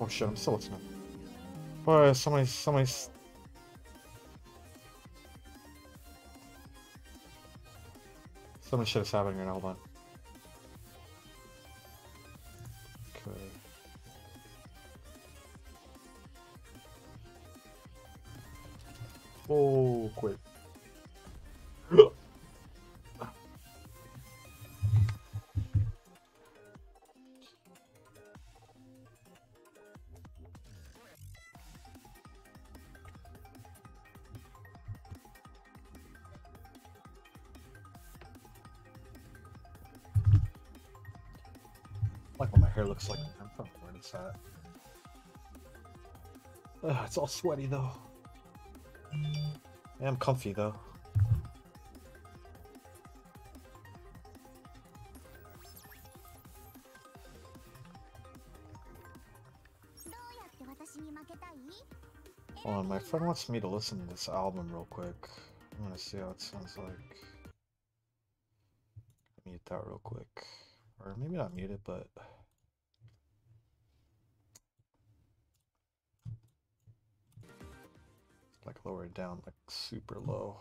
Oh shit, I'm still listening. Boy, somebody shit is happening right now, hold on. Okay. Oh, quit. Like what my hair looks like. I'm fucking weird it's at. It's all sweaty though. Yeah, I'm comfy though. Hold on, my friend wants me to listen to this album real quick. I'm gonna see how it sounds like. Mute that real quick. Or maybe not mute it, but... like lower it down, like super low.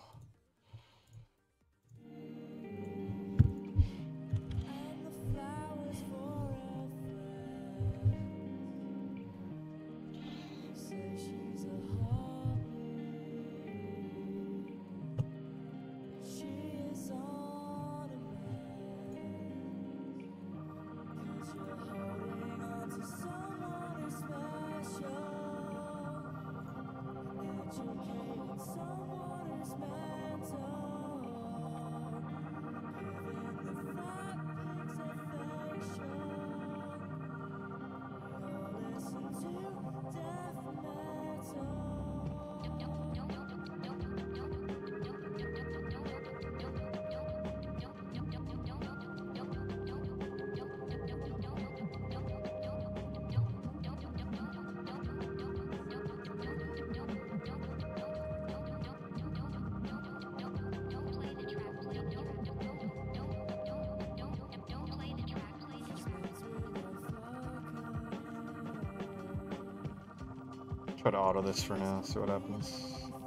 Try to auto this for now, see what happens.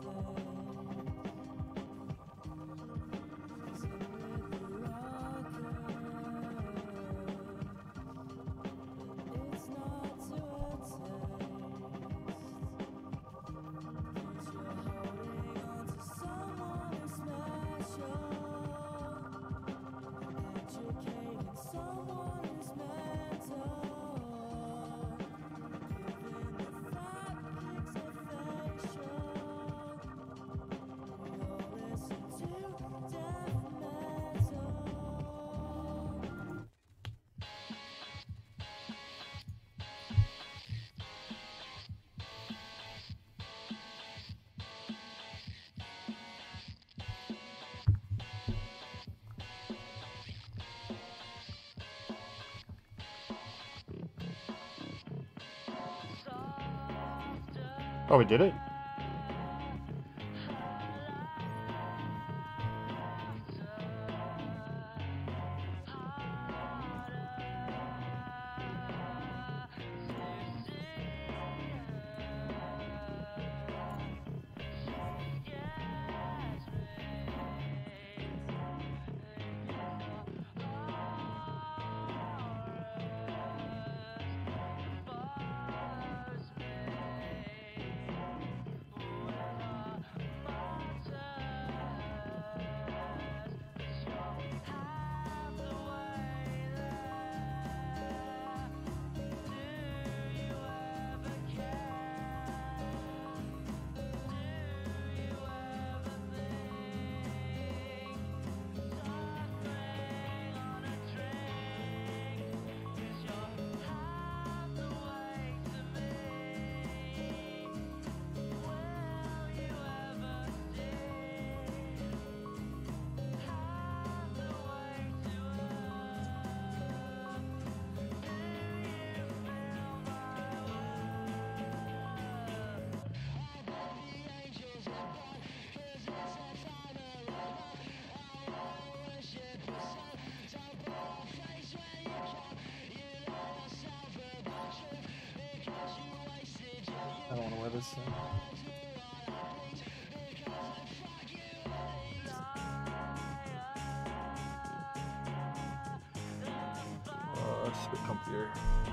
Oh, we did it? this. Let's get comfier.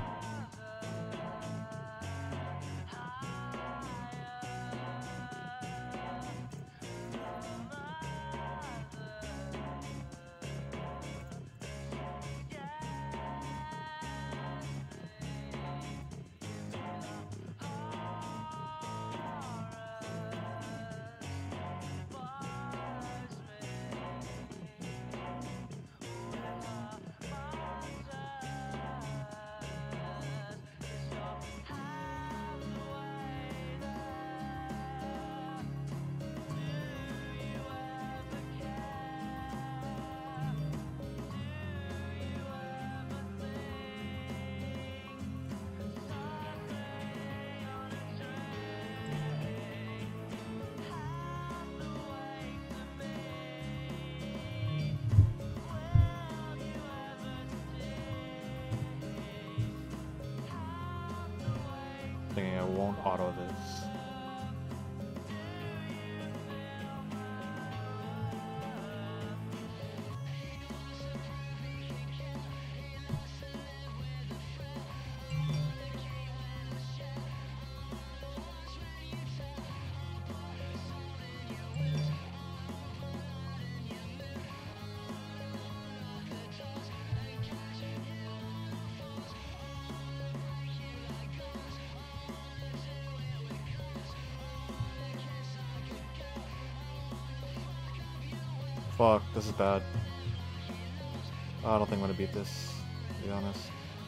Thinking I won't auto this. Fuck, this is bad. I don't think I'm gonna beat this, to be honest.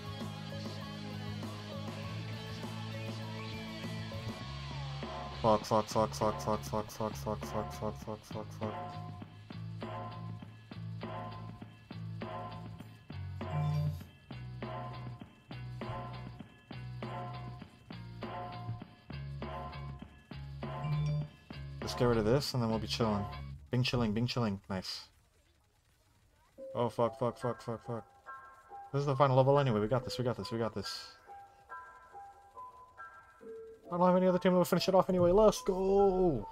Fuck, fuck, fuck, fuck, fuck, fuck, fuck, fuck, fuck, fuck, fuck, fuck, fuck. Let's get rid of this and then we'll be chilling. Bing chilling, bing chilling. Nice. Oh fuck, fuck, fuck, fuck, fuck. This is the final level anyway. We got this, we got this, we got this. I don't have any other team that will finish it off anyway. Let's go!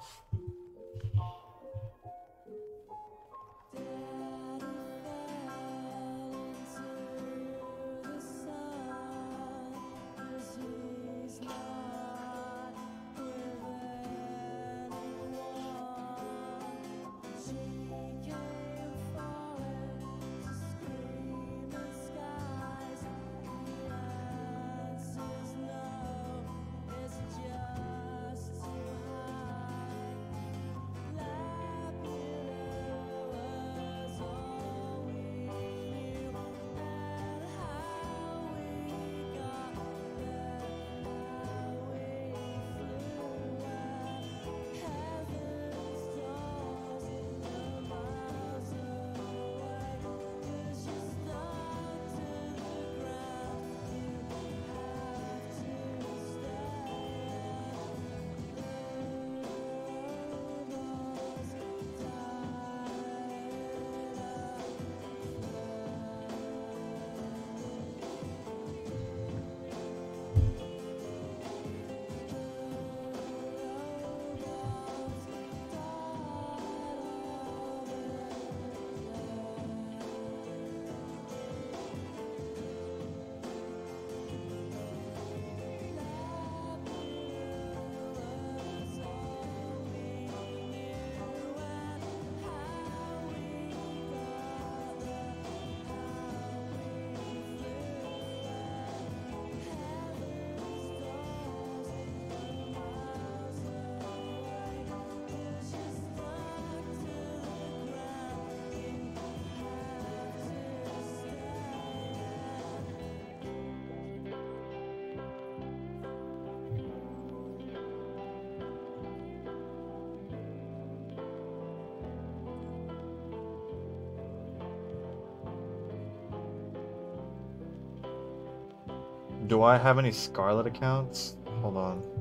Do I have any Scarlet accounts? Hold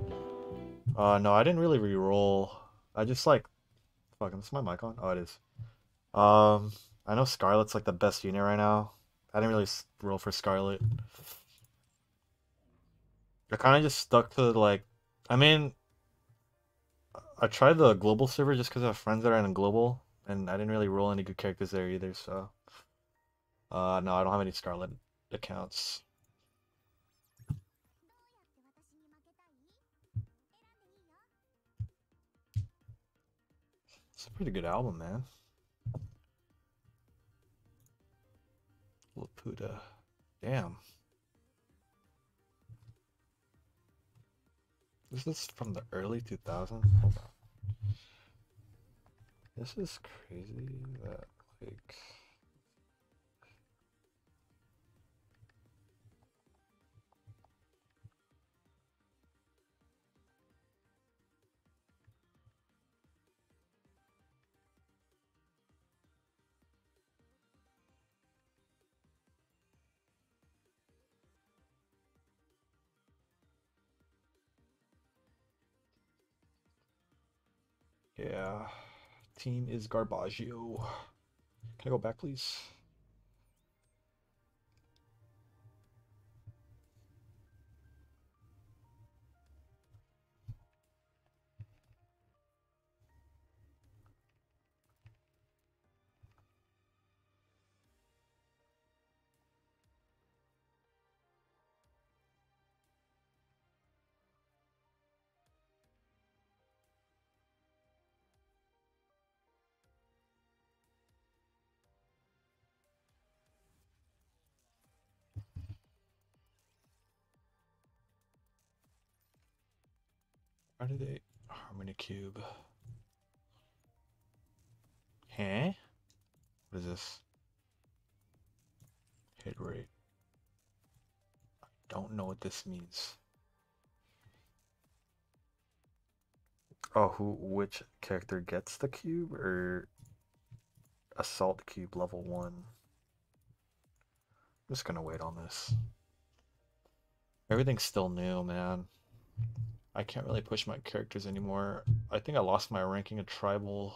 on. No, I didn't really re-roll. I just like... Fucking, is my mic on? Oh, it is. I know Scarlet's like the best unit right now. I didn't really roll for Scarlet. I kind of just stuck to like... I mean, I tried the global server just because I have friends that are in global, and I didn't really roll any good characters there either. So, no, I don't have any Scarlet accounts. It's a pretty good album, man. Laputa. Damn. Is this from the early 2000s? Hold on. This is crazy that, like... Yeah. Team is Garbaggio. Can I go back, please? Why did they... Harmony Cube. Huh? What is this? Hit rate. Don't know what this means. Oh, which character gets the cube, or Assault Cube level 1? I'm just gonna wait on this. Everything's still new, man. I can't really push my characters anymore. I think I lost my ranking of tribal.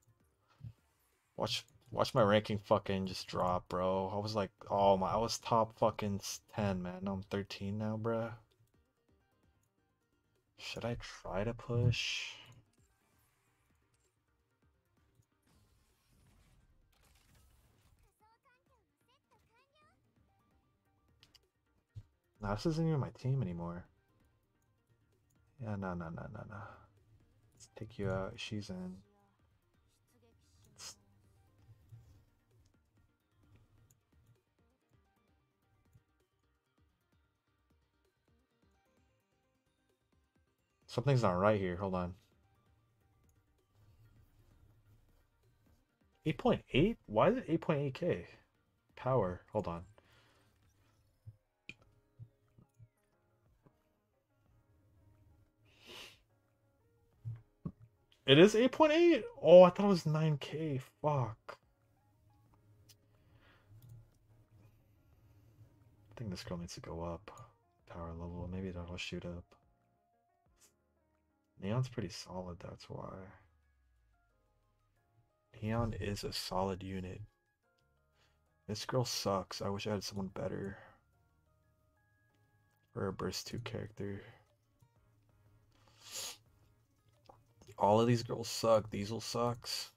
Watch my ranking fucking just drop, bro. I was like, oh my, I was top fucking 10, man. Now I'm 13 now, bruh. Should I try to push? Nah, this isn't even my team anymore. Yeah, no, no, no, no, no. Let's take you out. She's in. Something's not right here. Hold on. 8.8? Why is it 8.8k? Power. Hold on. It is 8.8? Oh, I thought it was 9k. Fuck. I think this girl needs to go up. Power level. Maybe that'll shoot up. Neon's pretty solid, that's why. Neon is a solid unit. This girl sucks. I wish I had someone better for a burst 2 character. All of these girls suck. Diesel sucks.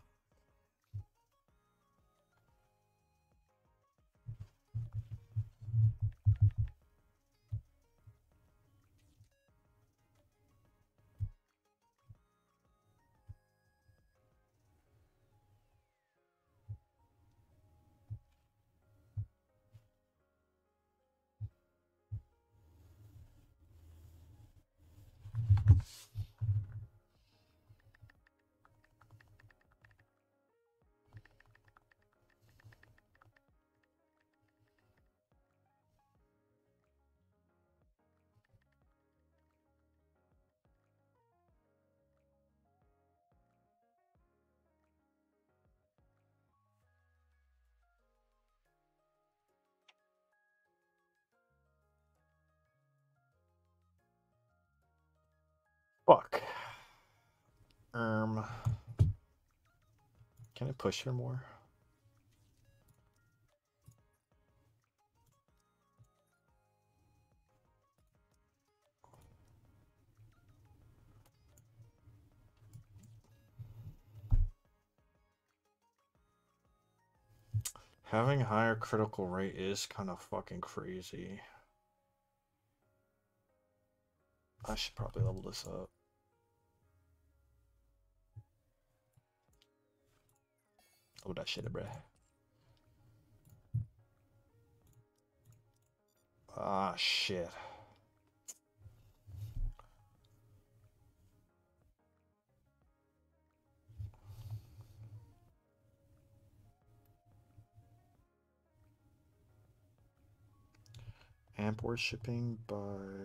Fuck. Can I push her more? Having higher critical rate is kind of fucking crazy. I should probably level this up. Oh, that shit, bruh. Ah, shit. Amp worshipping by...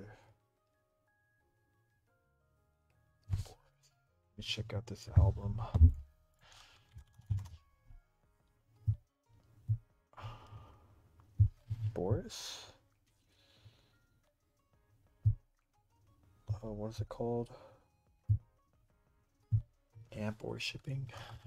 Let me check out this album. Boris? What is it called? Amp worshipping?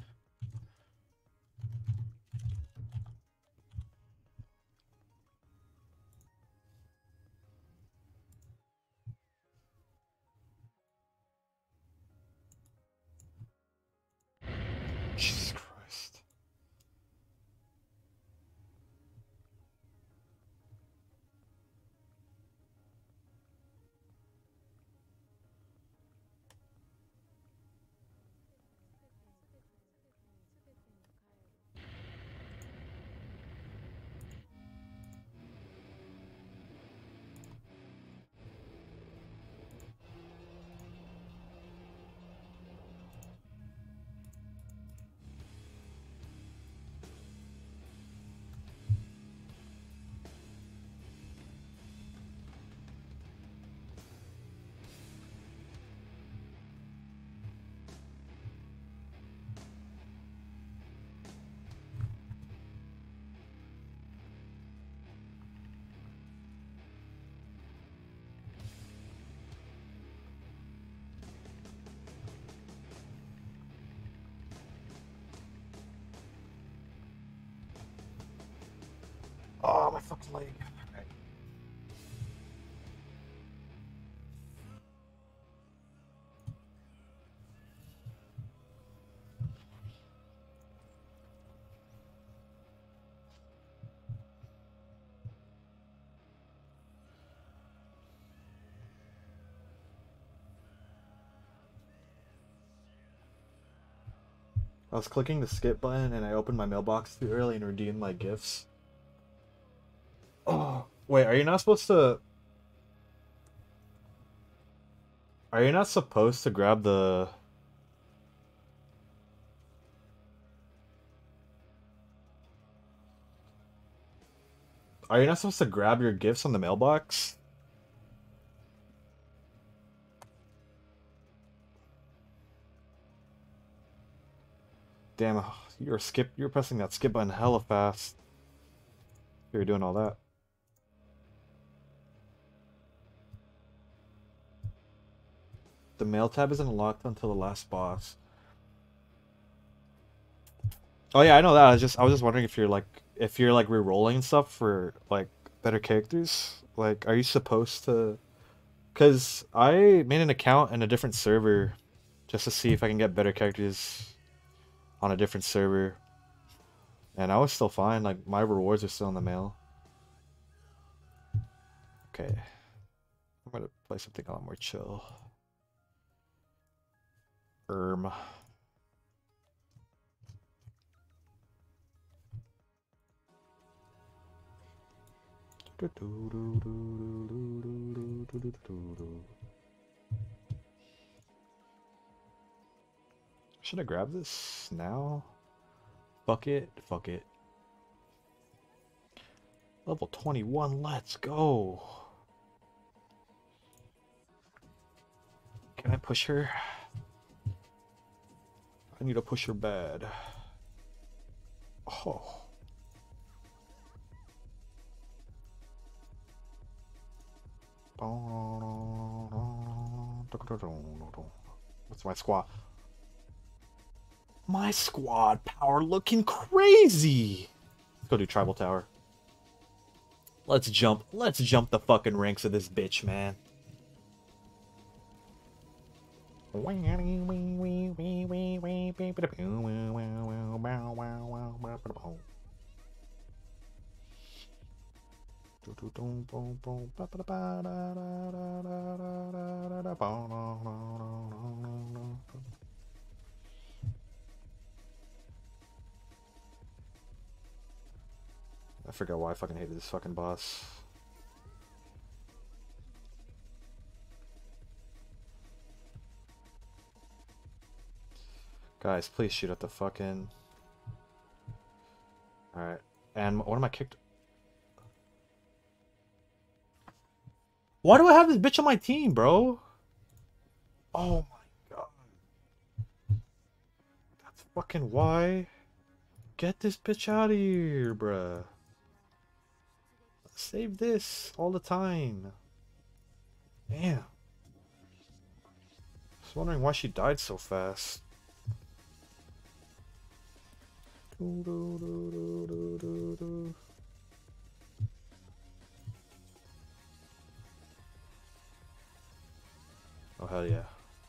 Jesus Christ. Oh, my fucking leg. Right. I was clicking the skip button and I opened my mailbox too early and redeemed my gifts. Oh, wait, are you not supposed to... Are you not supposed to grab the... Are you not supposed to grab your gifts on the mailbox? Damn, you're pressing that skip button hella fast. You're doing all that. The mail tab isn't unlocked until the last boss. Oh yeah, I know that. I was just wondering if you're like re-rolling stuff for like better characters. Like, are you supposed to? Cause I made an account in a different server just to see if I can get better characters on a different server, and I was still fine. Like, my rewards are still in the mail. Okay, I'm gonna play something a lot more chill. Should I grab this now? Fuck it, fuck it. Level 21, let's go. Can I push her? I need to push her bad. Oh. What's my squad? My squad power looking crazy. Let's go do tribal tower. Let's jump the fucking ranks of this bitch, man. I forgot why I fucking hated this fucking boss. Guys, please shoot at the fucking... Alright. And what am I kicked? Why do I have this bitch on my team, bro? Oh my god. That's fucking why. Get this bitch out of here, bruh. Save this all the time. Damn. I was wondering why she died so fast. Oh, hell yeah.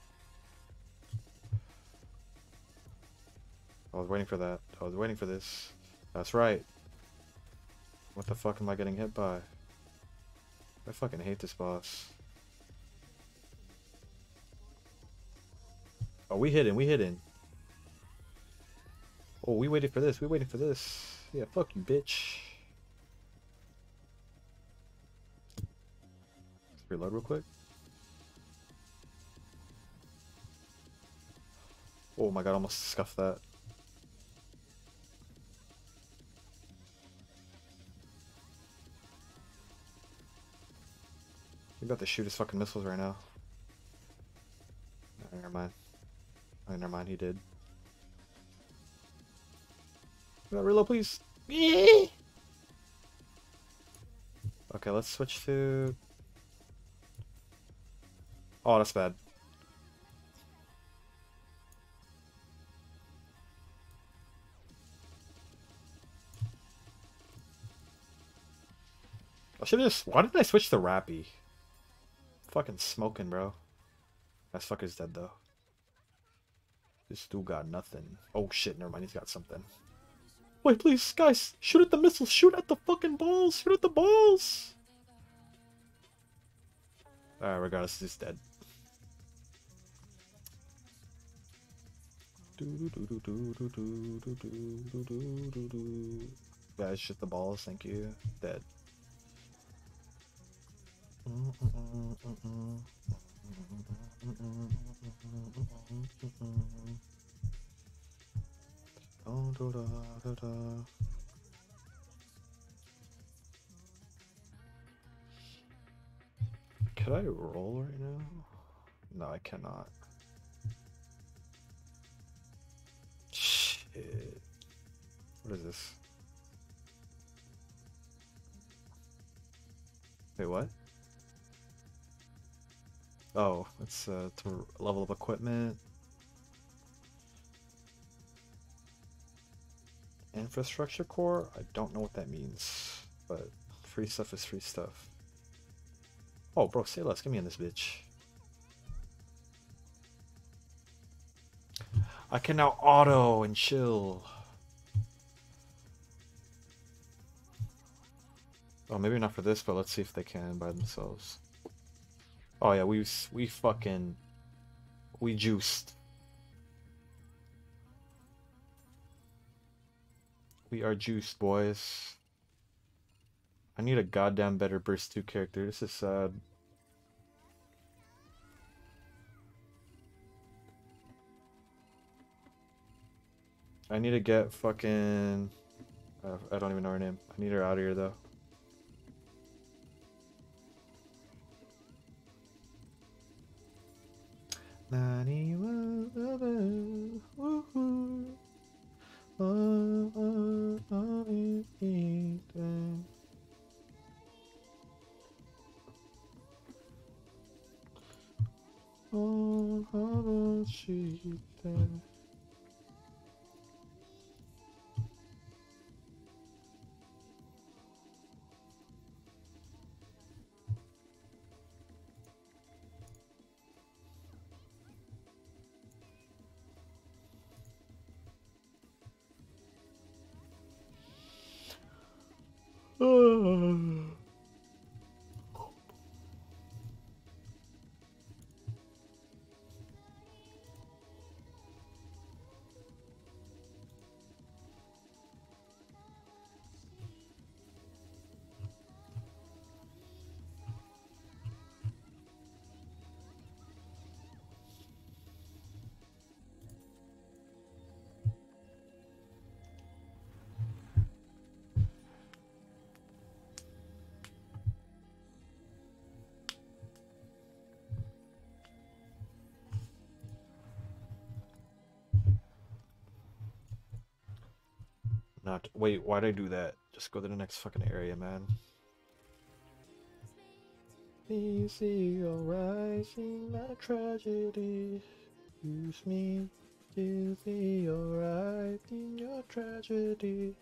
I was waiting for that. I was waiting for this. That's right. What the fuck am I getting hit by? I fucking hate this boss. Oh, we hidden, we hidden. Oh, we waited for this, we waited for this. Yeah, fuck you, bitch. Let's reload real quick. Oh my god, almost scuffed that. He's about to shoot his fucking missiles right now. Oh, never mind. Oh, never mind, he did. Reload, please. Okay, let's switch to... Oh, that's bad. I should've just... Why did I switch to Rappy? Fucking smoking, bro. That fucker's dead, though. This dude got nothing. Oh shit, never mind, he's got something. Wait, please, guys, shoot at the missiles, shoot at the fucking balls, shoot at the balls! Alright, regardless, he's dead. Guys, shoot the balls, thank you. Dead. Could I roll right now? No, I cannot. Shit. What is this? Wait, what? Oh, it's to level of equipment. Infrastructure core? I don't know what that means, but free stuff is free stuff. Oh, bro, say less. Get me in this bitch. I can now auto and chill. Oh, maybe not for this, but let's see if they can by themselves. Oh yeah, we fucking... We juiced. We are juiced, boys. I need a goddamn better Burst 2 character. This is sad. I need to get fucking... I don't even know her name. I need her out of here, though. not. Wait, why'd I do that? Just go to the next fucking area, man. Easy, alright, see my tragedy. Use me to be alright in your tragedy.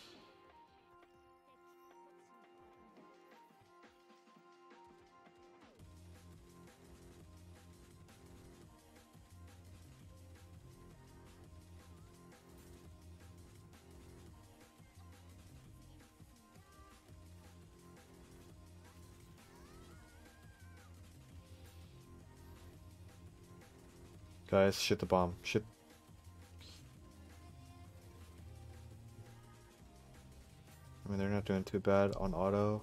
Guys, shit the bomb. Shit. I mean, they're not doing too bad on auto.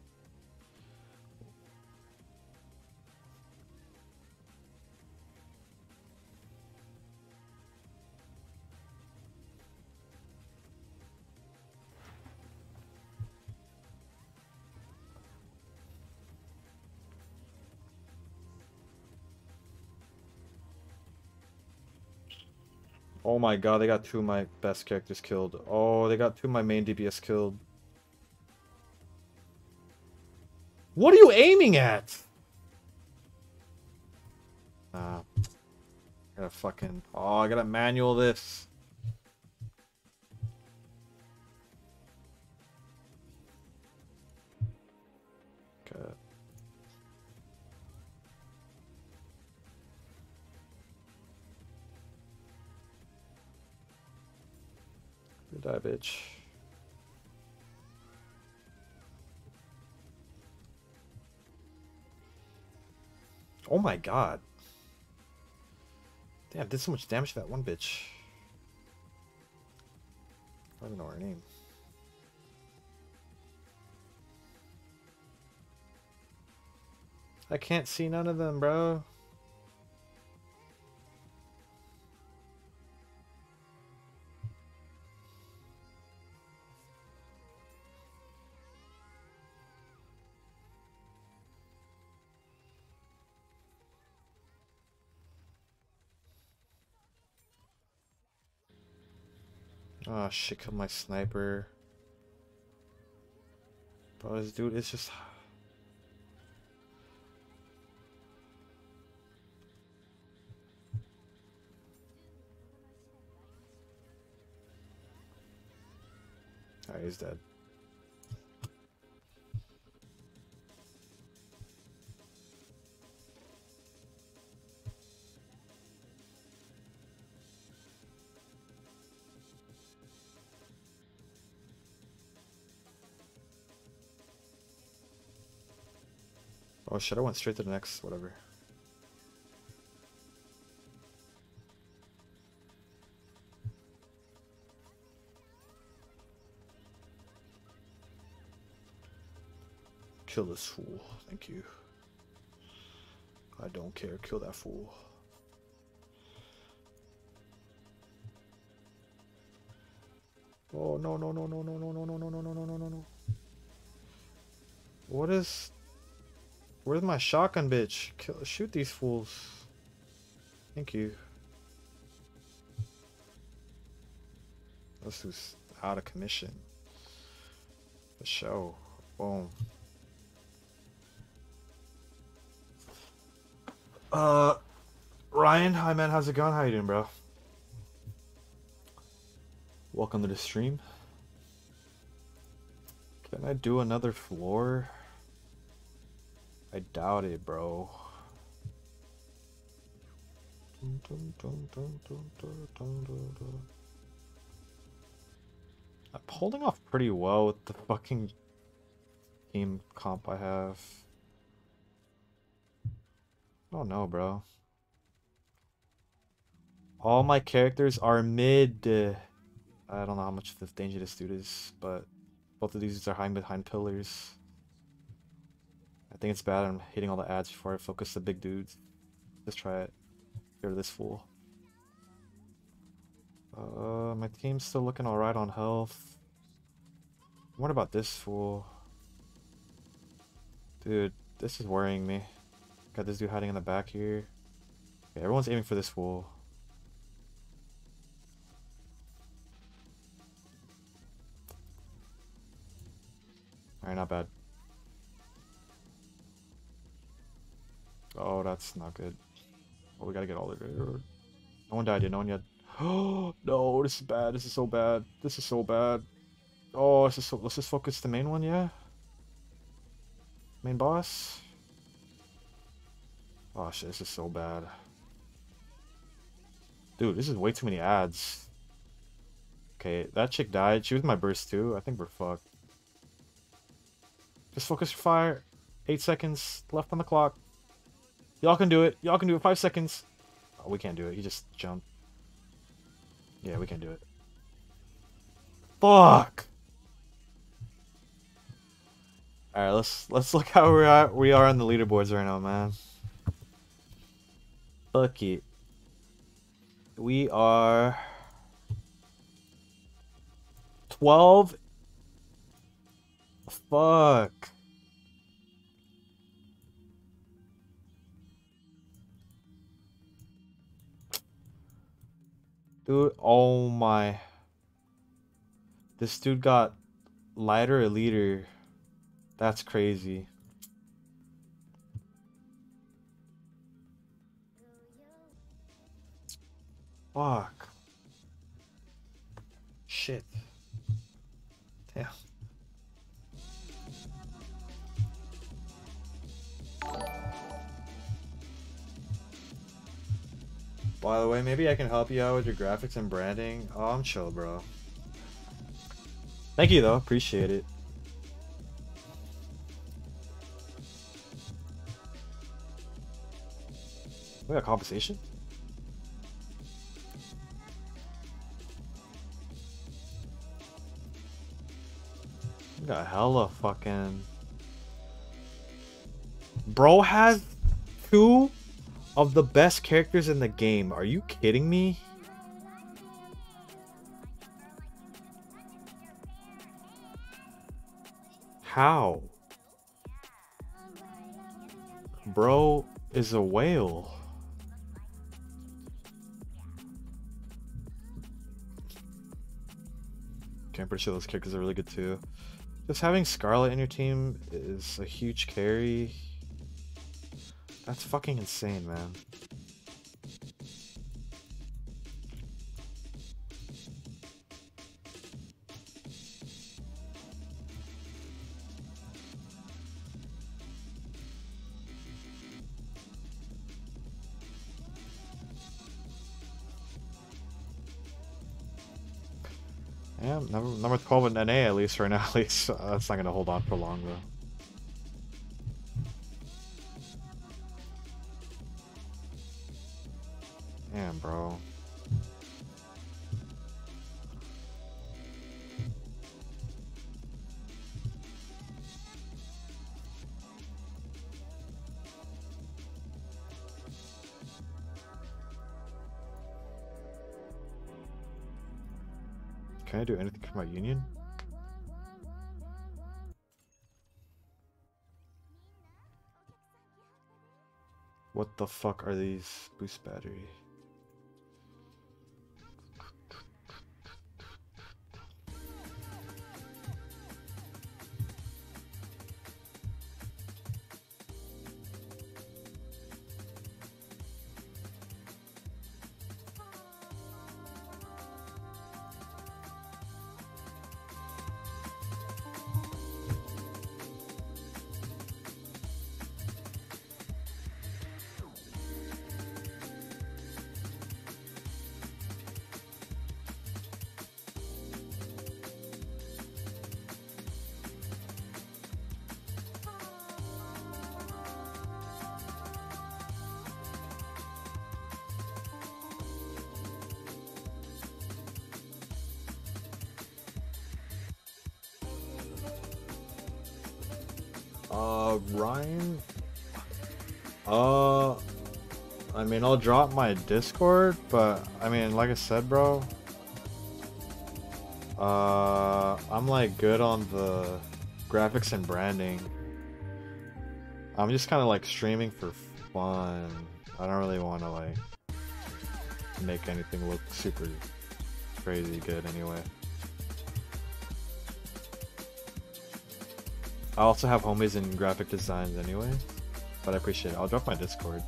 Oh my god, they got 2 of my best characters killed. Oh, they got 2 of my main DPS killed. What are you aiming at? Ah. I gotta fucking... Oh, I gotta manual this. Okay. Good die, bitch. Oh my god. Damn, did so much damage to that one bitch. I don't even know her name. I can't see none of them, bro. Oh shit, killed my sniper. Bro, this dude is just... Alright, he's dead. Oh shit, I went straight to the next whatever. Kill this fool. Thank you. I don't care. Kill that fool. Oh no no no no no no no no no no no no no no. What is... Where's my shotgun, bitch? Shoot these fools. Thank you. This is out of commission. The show. Boom. Ryan, hi man, how's it going? How you doing, bro? Welcome to the stream. Can I do another floor? I doubt it, bro. I'm holding off pretty well with the fucking team comp I have. Oh no, bro. All my characters are mid. I don't know how much of danger this dude is, but both of these are hiding behind pillars. I think it's bad I'm hitting all the ads before I focus the big dudes. Let's try it. Get rid of this fool. My team's still looking alright on health. What about this fool? Dude, this is worrying me. Got this dude hiding in the back here. Okay, everyone's aiming for this fool. Alright, not bad. Oh, that's not good. Oh, we gotta get all the... No one died yet, no one yet. Oh, no, this is bad. This is so bad. This is so bad. Oh, let's just focus the main one, yeah? Main boss? Oh shit, this is so bad. Dude, this is way too many ads. Okay, that chick died. She was my burst too. I think we're fucked. Just focus your fire. 8 seconds left on the clock. Y'all can do it. Y'all can do it. 5 seconds. Oh, we can't do it. He just jumped. Yeah, we can do it. Fuck! Alright, let's look how we are on the leaderboards right now, man. Fuck it. We are 12. Fuck. Dude, oh my. This dude got lighter or leader. That's crazy. Fuck. Shit. Damn. By the way, maybe I can help you out with your graphics and branding. Oh, I'm chill, bro. Thank you, though. Appreciate it. We got compensation? We got hella fucking... Bro has 2 of the best characters in the game. Are you kidding me? How? Bro is a whale. Okay, I'm pretty sure those characters are really good too. Just having Scarlet in your team is a huge carry. That's fucking insane, man. Yeah, number 12 in NA at least right now. At least that's not gonna hold on for long though. Damn, bro. Can I do anything for my union? What the fuck are these? Boost battery. Ryan? I mean, I'll drop my Discord, but I mean, like I said, bro, I'm like good on the graphics and branding. I'm just kind of like streaming for fun. I don't really want to like make anything look super crazy good anyway. I also have homies in graphic designs anyway, but I appreciate it. I'll drop my Discord.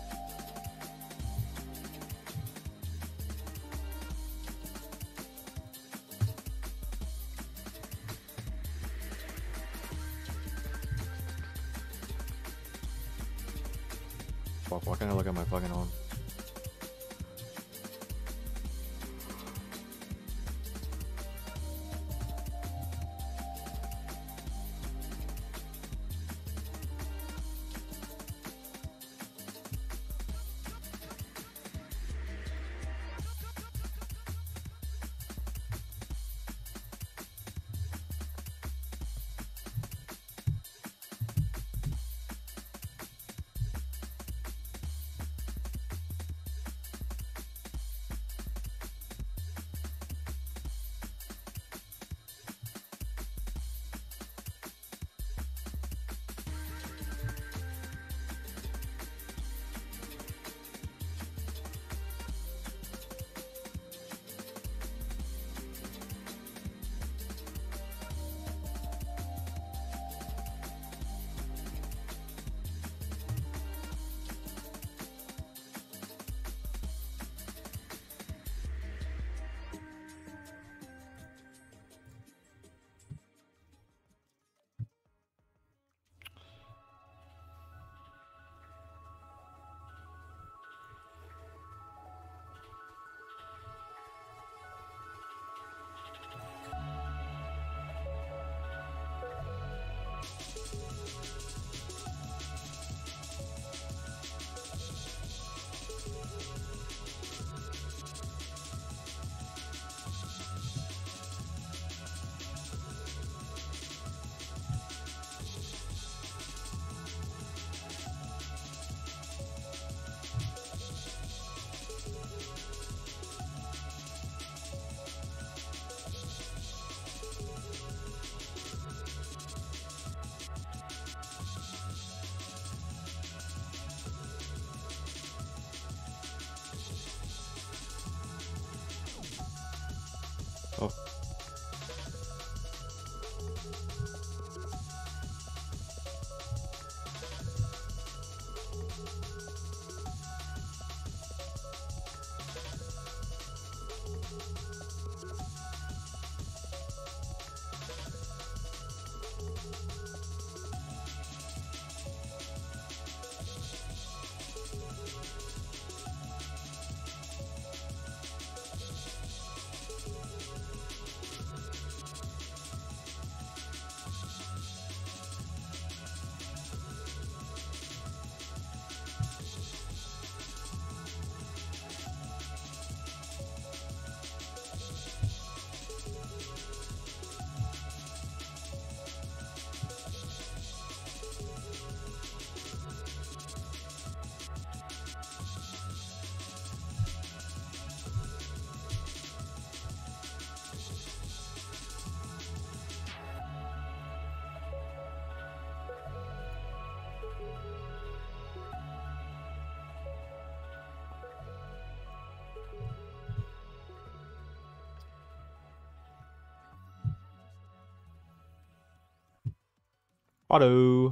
Fuck, why can't I look at my fucking home? Oh. Auto.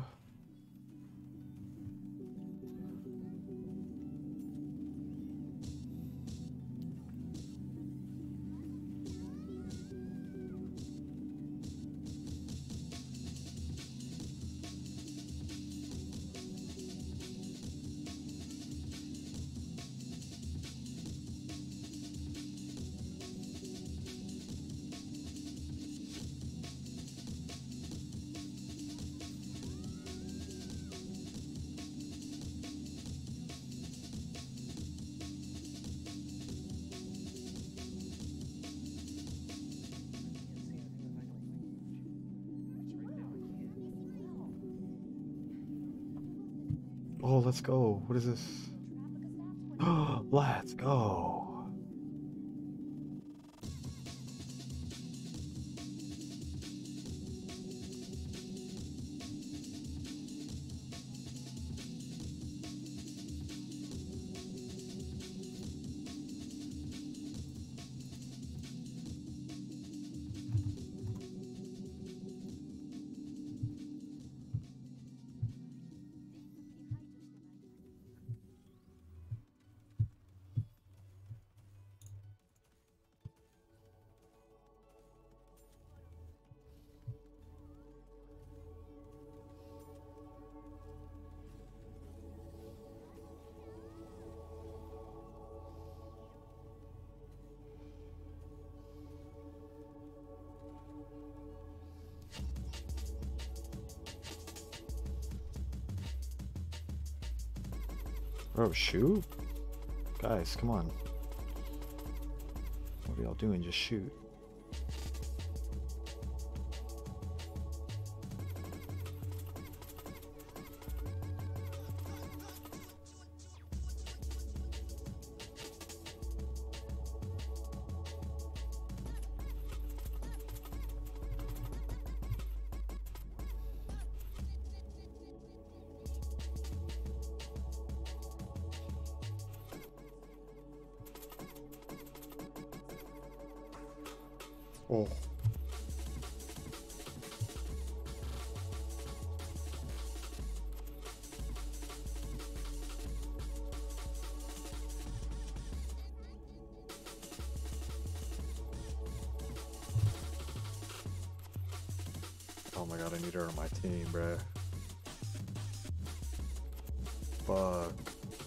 Oh, let's go. What is this? Let's go. Bro, shoot? Guys, come on. What are y'all doing? Just shoot. Oh. Oh my god, I need her on my team, bruh. Fuck.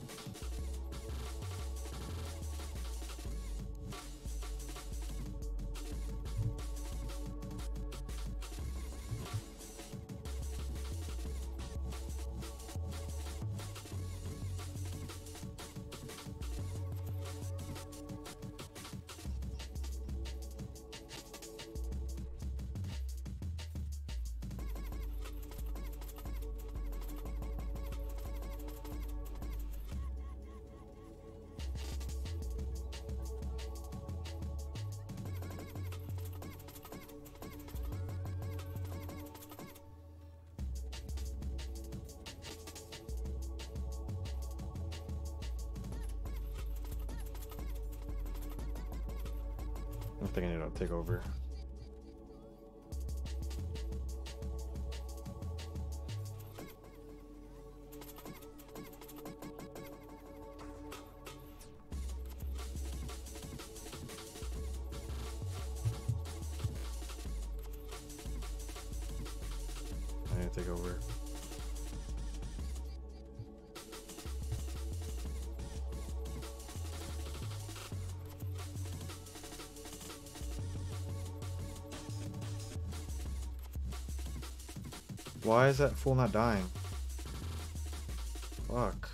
I think I need to take over. I need to take over. Why is that fool not dying? Fuck.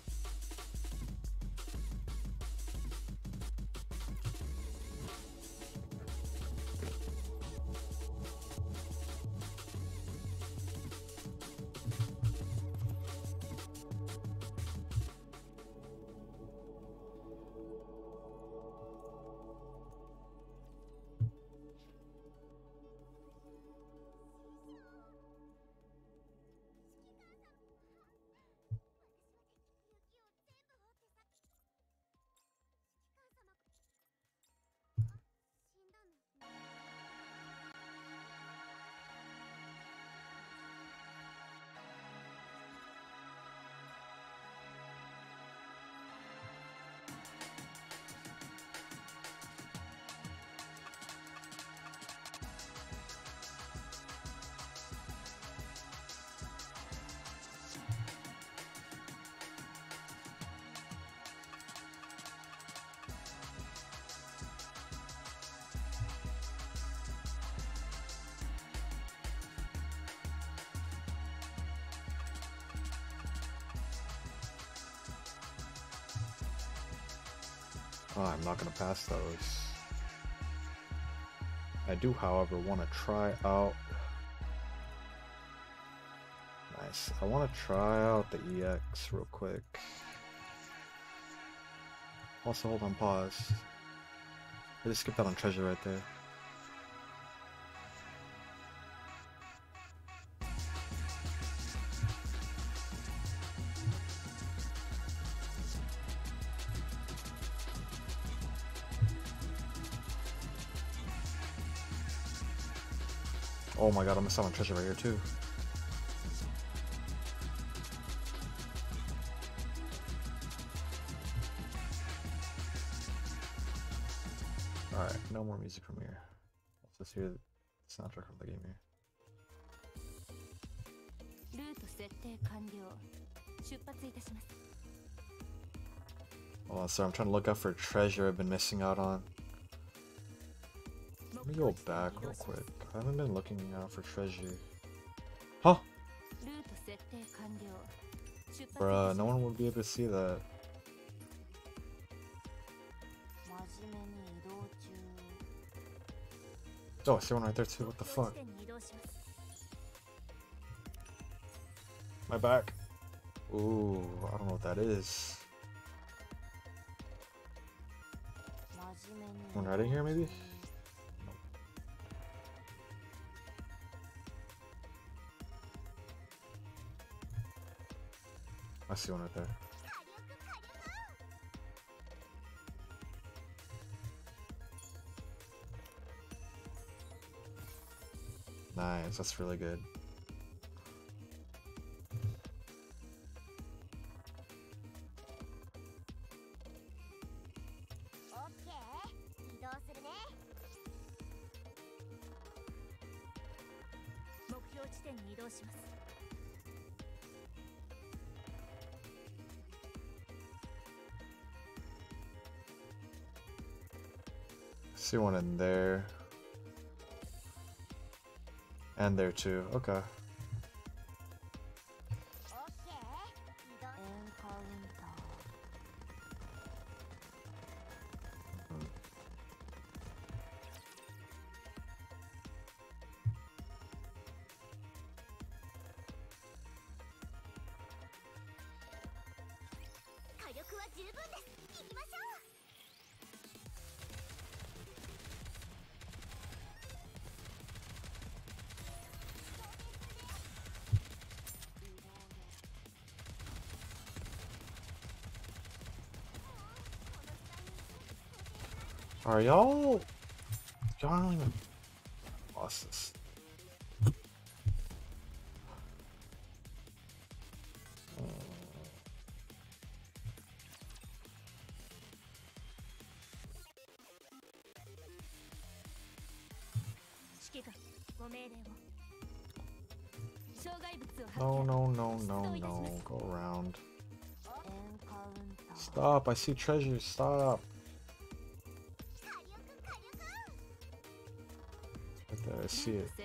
Oh, I'm not gonna pass those. I do, however, want to try out. Nice. I want to try out the EX real quick. Also, hold on, pause. I just skipped out on treasure right there. Oh my god, I missed out on treasure right here too. Alright, no more music from here. Let's just hear the soundtrack from the game here. Hold on, sir, I'm trying to look out for treasure I've been missing out on. Let me go back real quick. I haven't been looking out for treasure. Huh? Bruh, no one would be able to see that. Oh, I see one right there too. What the fuck? My back. Ooh, I don't know what that is. One right in here, maybe? I see one right there. Nice, that's really good. See one in there. And there too. Okay. Are y'all don't even lost this. No, no, no, no, no. Go around. Stop, I see treasure. Stop. Right there, I see it.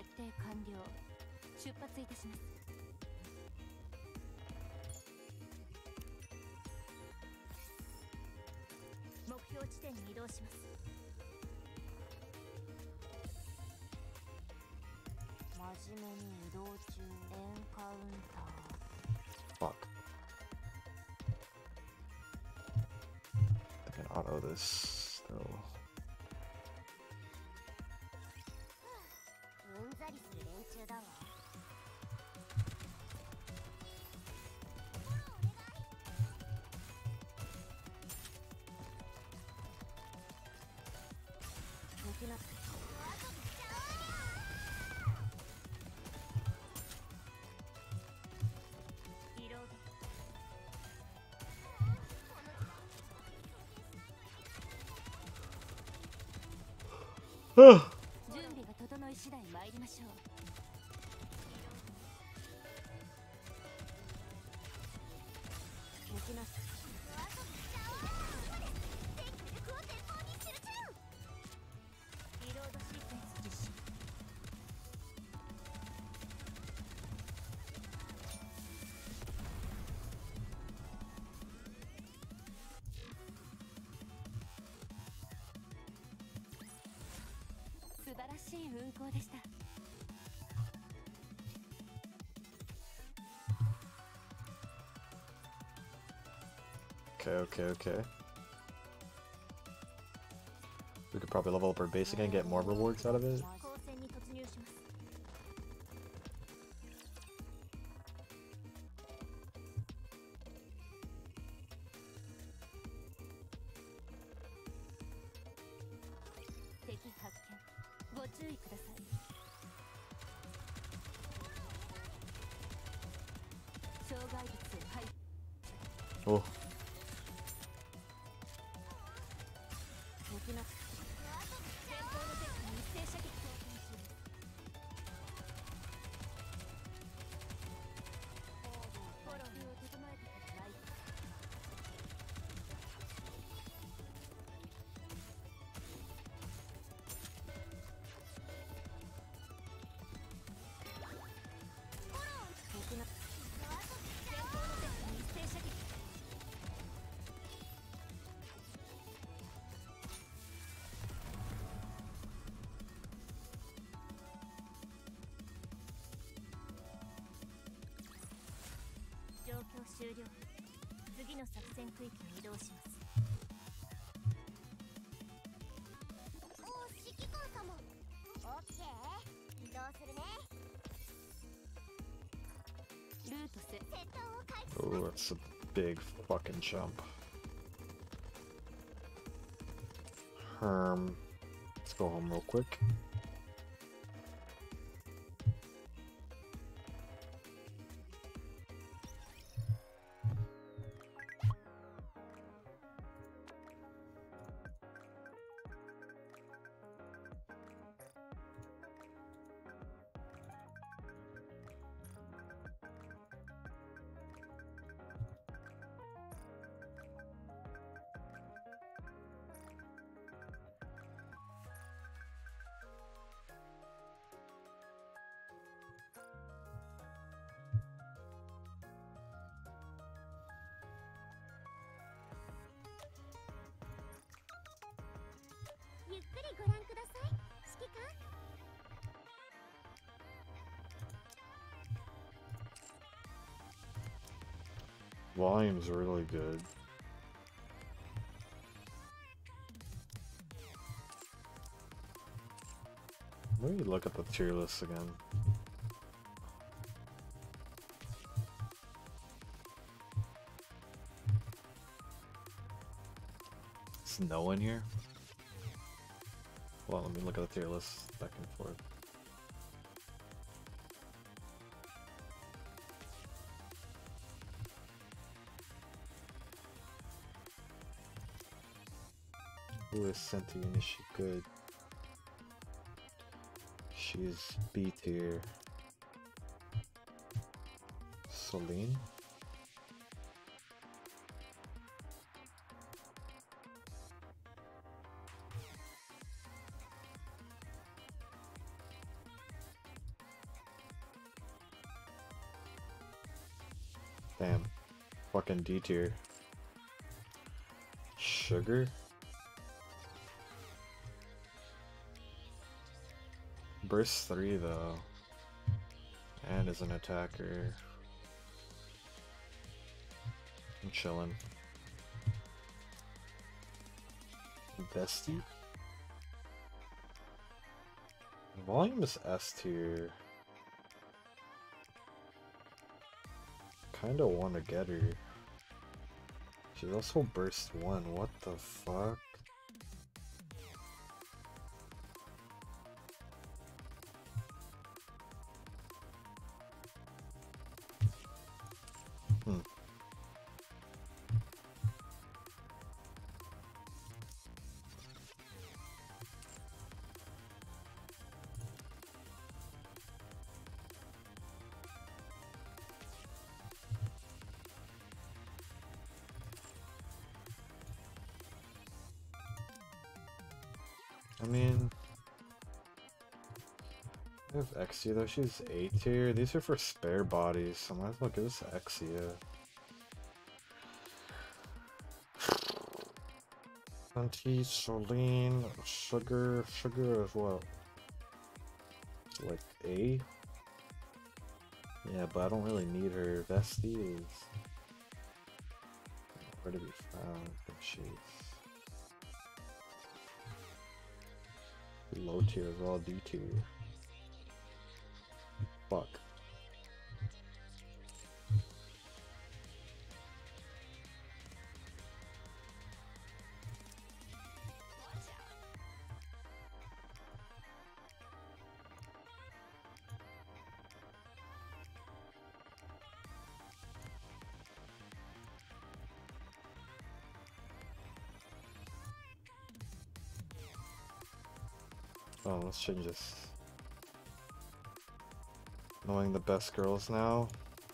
Fuck. I can auto this still. Okay. We could probably level up our base again and get more rewards out of it. Oh. 了。次の作戦区域に移動します。お、指揮官様。オッケー。移動するね。ルートセットを開始。 Oh, that's a big fucking jump. Let's go home real quick. Volume's really good. Let me look at the tier list again. Is no one here? Well, let me look at the tier list back and forth. Who is Senti and is she good? She's B tier. Celine? Damn. Fucking D tier. Sugar? Burst 3 though. And is an attacker. I'm chilling. Bestie? Volume is S tier. Kinda wanna get her. She's also burst 1. What the fuck? I mean, I have Exia though, she's A tier. These are for spare bodies, so I might as well give this to Exia. Senti, Celine, Sugar as well. Like A? Yeah, but I don't really need her. Vesty is where to be found, but she's low tier as well, D tier. Fuck. Oh, let's change this. Knowing the best girls now.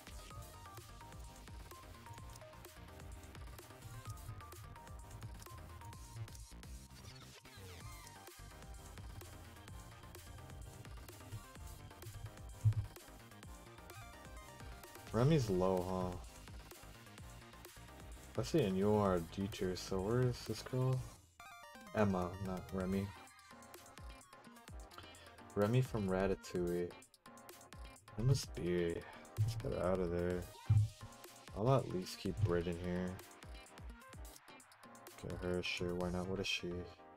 Remy's low, huh? I see, and you are D tier, so where is this girl? Emma, not Remy. Remy from Ratatouille. Emma's B. Let's get her out of there. I'll at least keep Brit in here. Get her, sure, why not? What is she?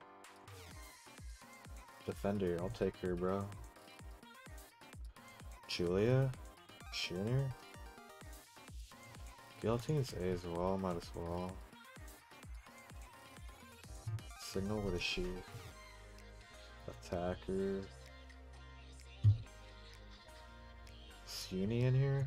Defender, I'll take her, bro. Julia? Is she in here? Guillotine's A as well, might as well. Signal, what is she? Attacker. Is Uni in here?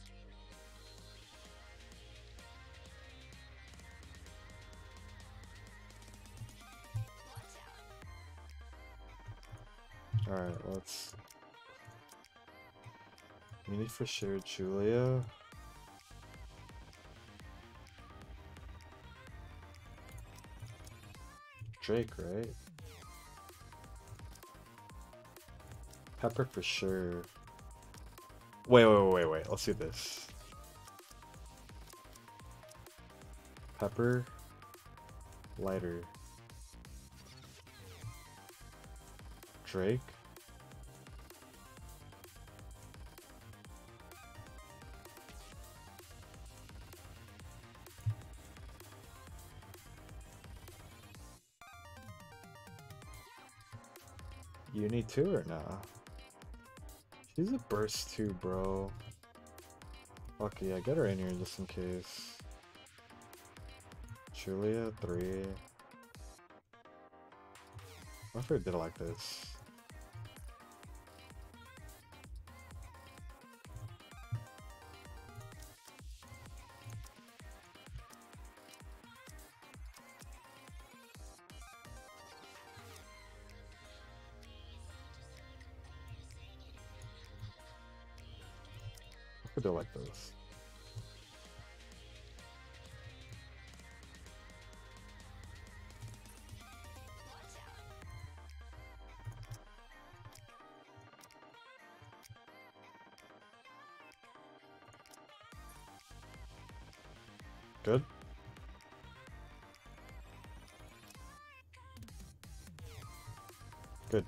Alright, let's... Uni for sure, Julia. Drake, right? Pepper for sure. Wait. Let's do this. Pepper. Lighter. Drake. Uni too or nah? She's a burst too, bro. Fuck yeah, get her in here just in case. Julia, 3. What if I did it like this? I could do it like this. Good? Good.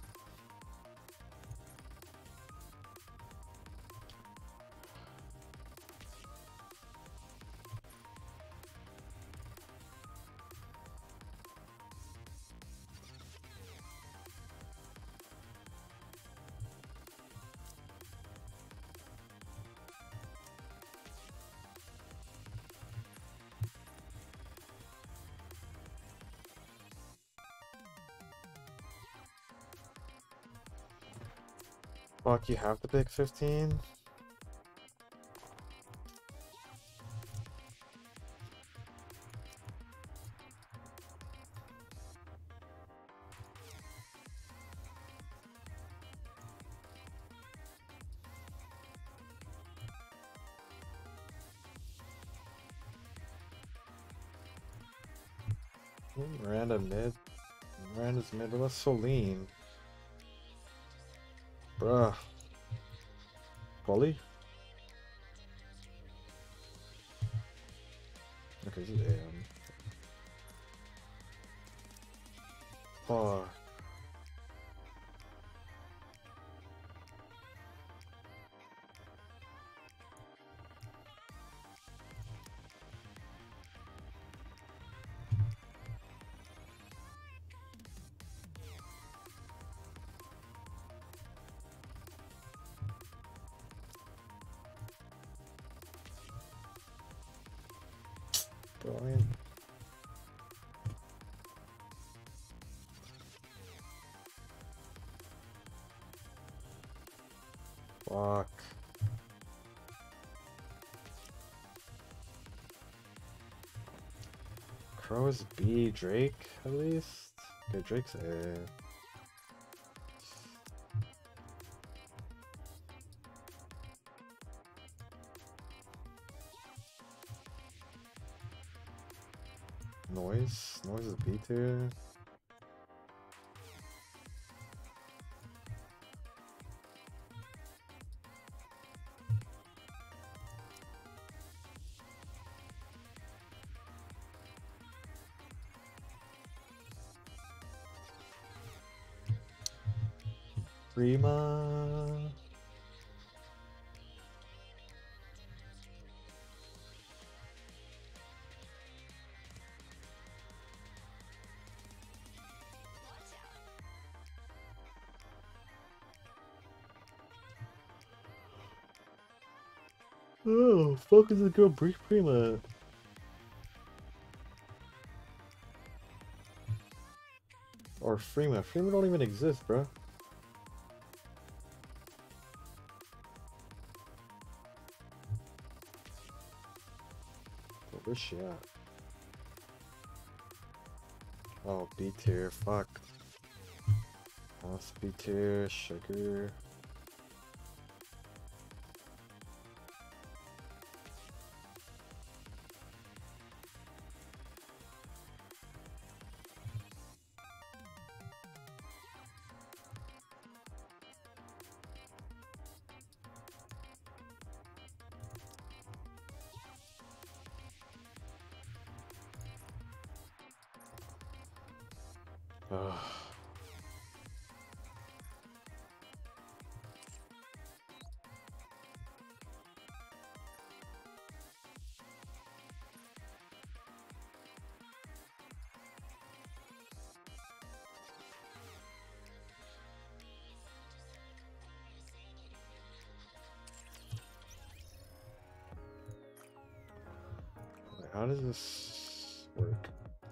Fuck, you have to pick 15? Miranda mid. Miranda's mid, but that's so lean. Bruh. Polly? Okay, this is AM. Fuck. Brilliant. Fuck. Crow is B, Drake at least? Okay, Drake's A. Noise? Noise is B tier. Rima. Oh, fuck is this girl Prima? Or Freema. Freema don't even exist, bro. Where's she at? Oh, B tier, fuck. That's B tier, sugar. Ugh. How does this work?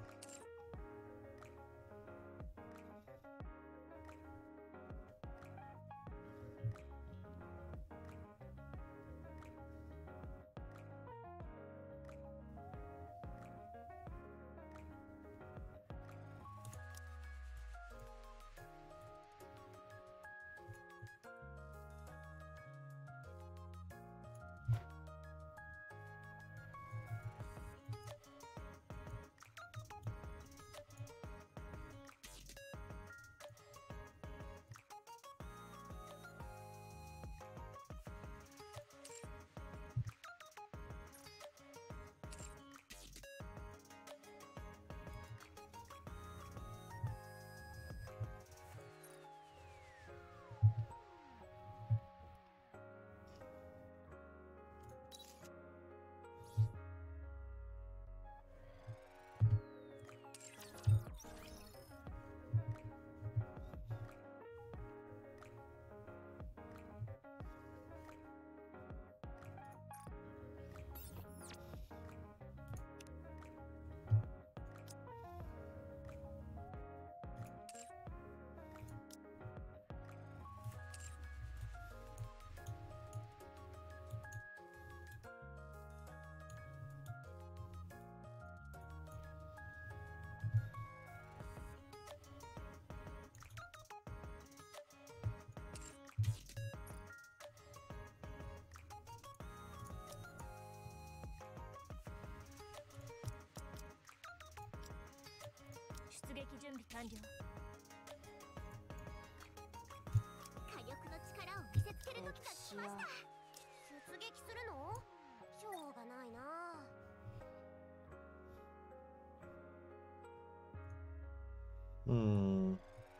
Hmm.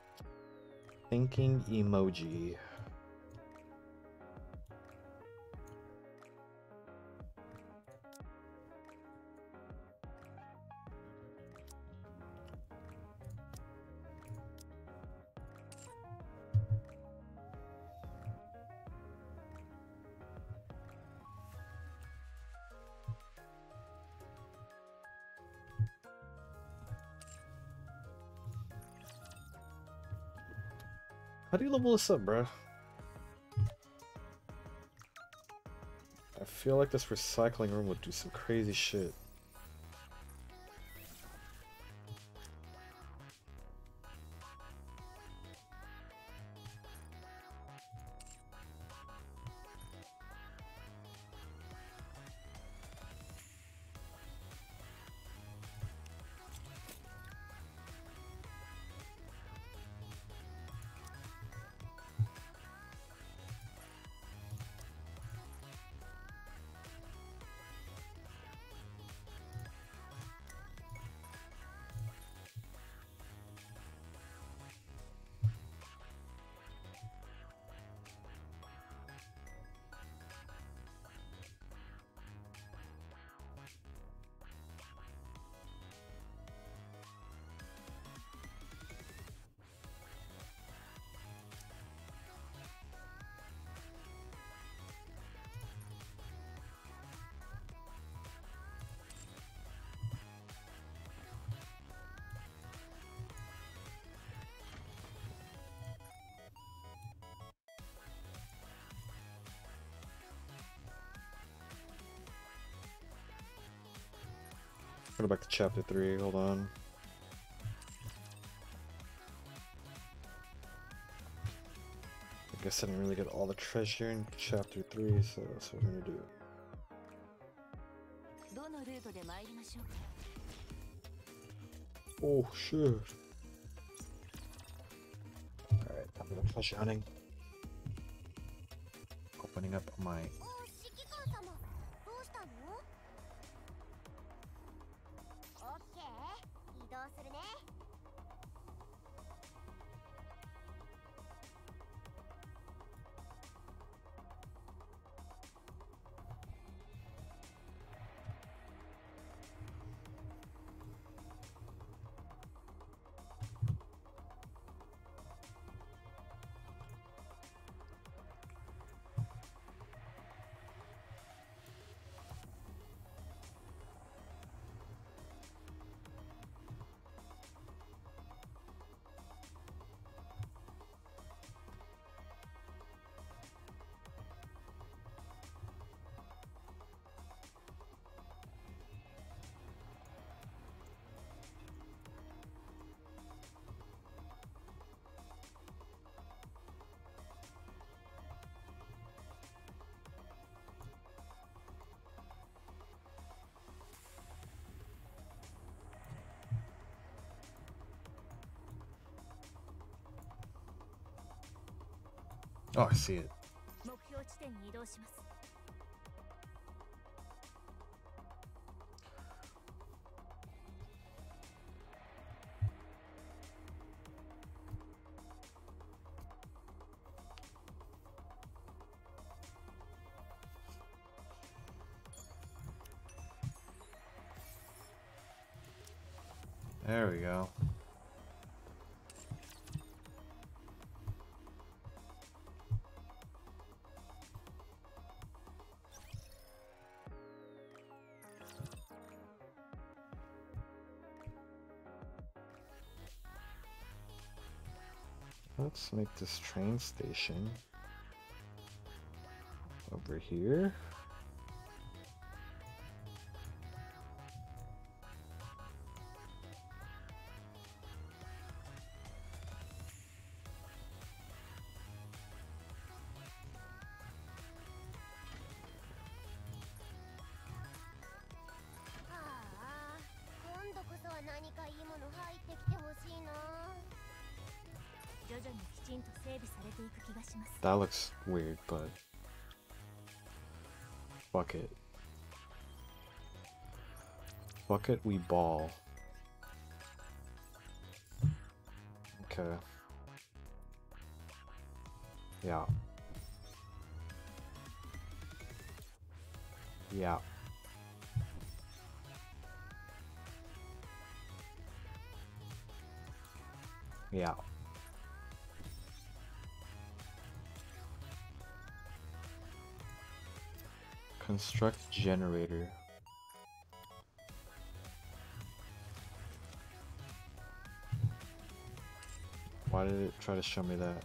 Thinking emoji. How do you level this up, bro? I feel like this recycling room would do some crazy shit. go back to chapter 3, hold on. I guess I didn't really get all the treasure in chapter 3, so that's what we're gonna do. Oh shit. Alright, I'm gonna treasure hunting. Opening up my... お指揮官様どうしたの？オッケー移動するね。 Oh, I see it. 目標地点に移動します。 There we go. Let's make this train station over here. That looks weird, but fuck it. Fuck it, we ball. Okay. Yeah. Yeah. Yeah. Construct generator. Why did it try to show me that?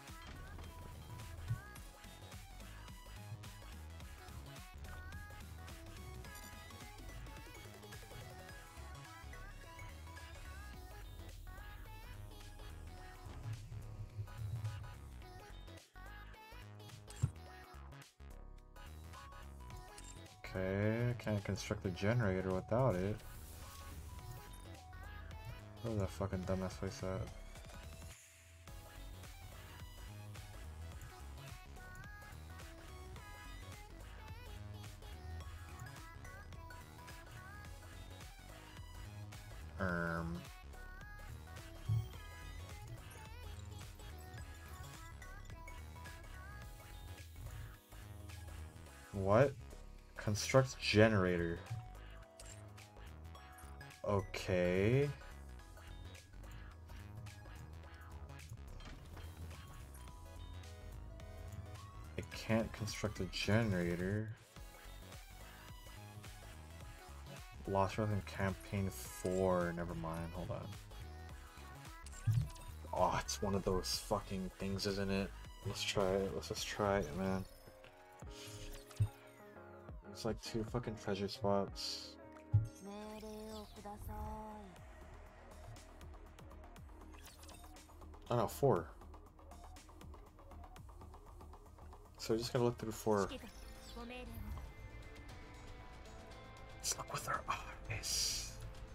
Okay, can't construct a generator without it. Where's that fucking dumbass place at? What? Construct generator. Okay. I can't construct a generator. Lost Rhythm Campaign 4. Never mind. Hold on. Oh, it's one of those fucking things, isn't it? Let's try it. Let's just try it, man. It's like 2 fucking treasure spots. Oh no, 4. So we just gotta look through 4. 指揮官ご命令を Let's look with our eyes.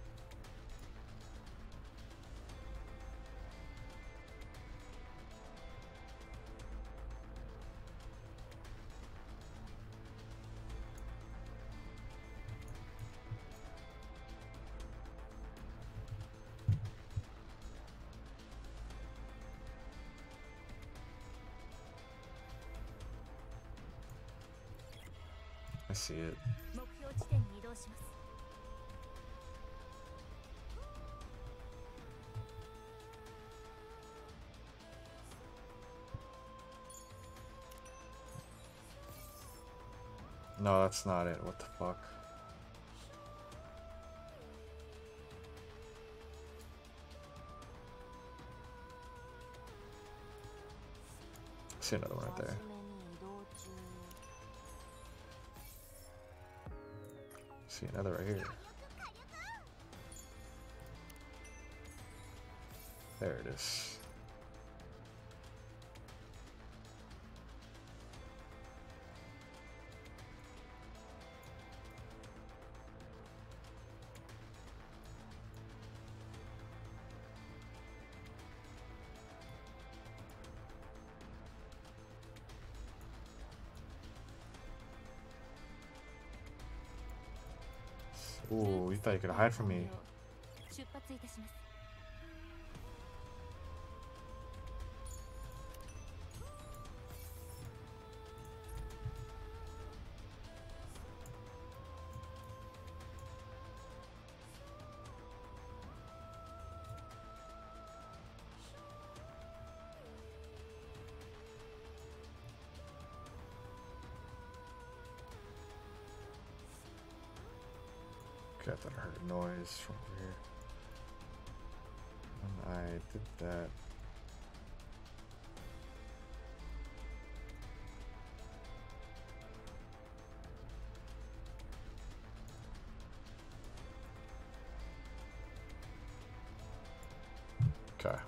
I see it. 目標地点に移動します No, that's not it. What the fuck? I see another one right there. 真面目に移動中 See another right here. There it is. Ooh, you thought you could hide from me. 出発いたします Okay, I thought I heard a noise from over here. When I did that. Okay.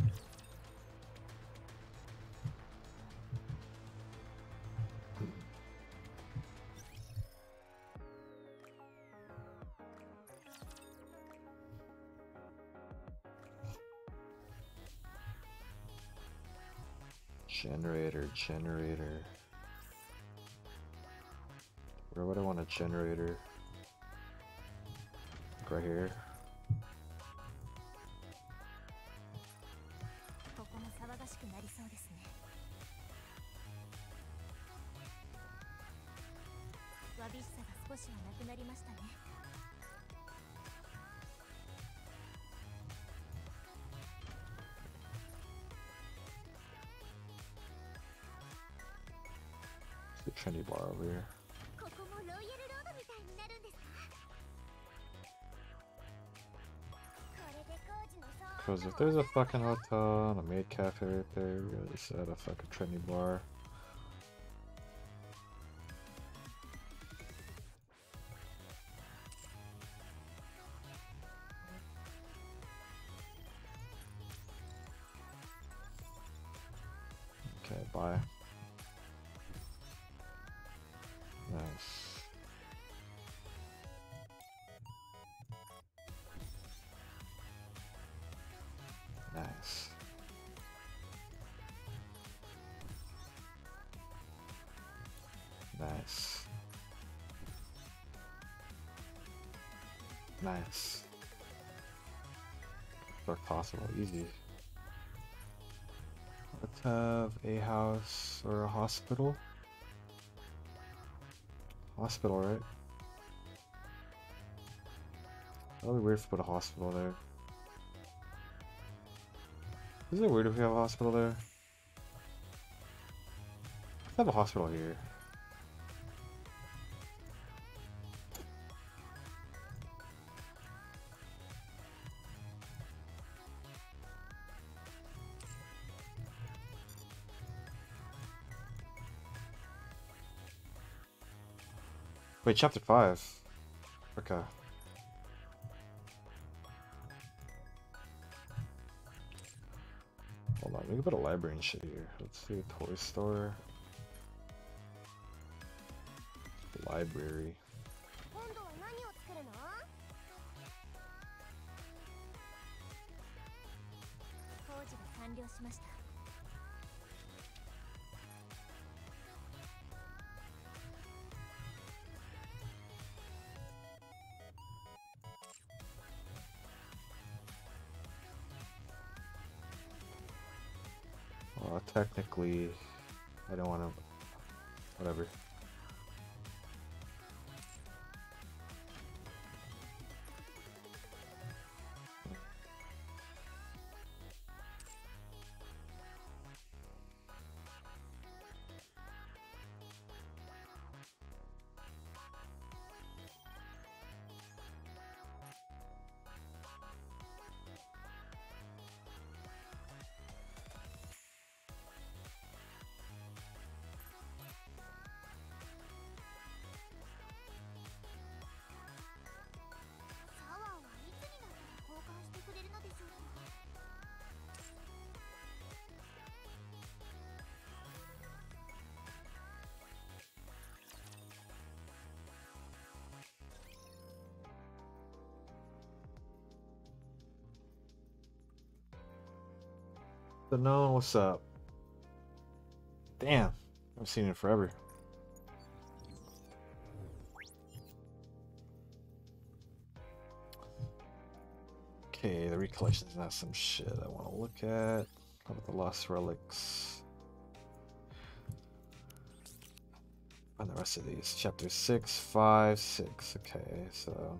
Generator. Where would I want a generator? Like right here. ここも騒がしくなりそうですねわびしさが少しはなくなりましたね The trendy bar over here. ここもロイヤルロードみたいになるんですかこれで工事の騒 Because if there's a fucking hotel and a maid cafe right there, we gotta just add a fucking trendy bar. Okay, bye. Nice. Nice. Nice. Nice. Dark possible, easy. Let's have a house or a hospital. Hospital, right? That'll be weird if we put a hospital there. Isn't it weird if we have a hospital there? Let's have a hospital here. Wait, chapter 5. Okay. Hold Hold on, we can put a library and shit here. Let's see, toy store. Library. 今度は何を作るの？工事が完了しました。 Technically, I don't want to. Whatever. So no, what's up? Damn, I've seen it forever. Okay, the recollection's not some shit I want to look at. How about the lost relics? And the rest of these. Chapter 6, 5, 6. Okay, so.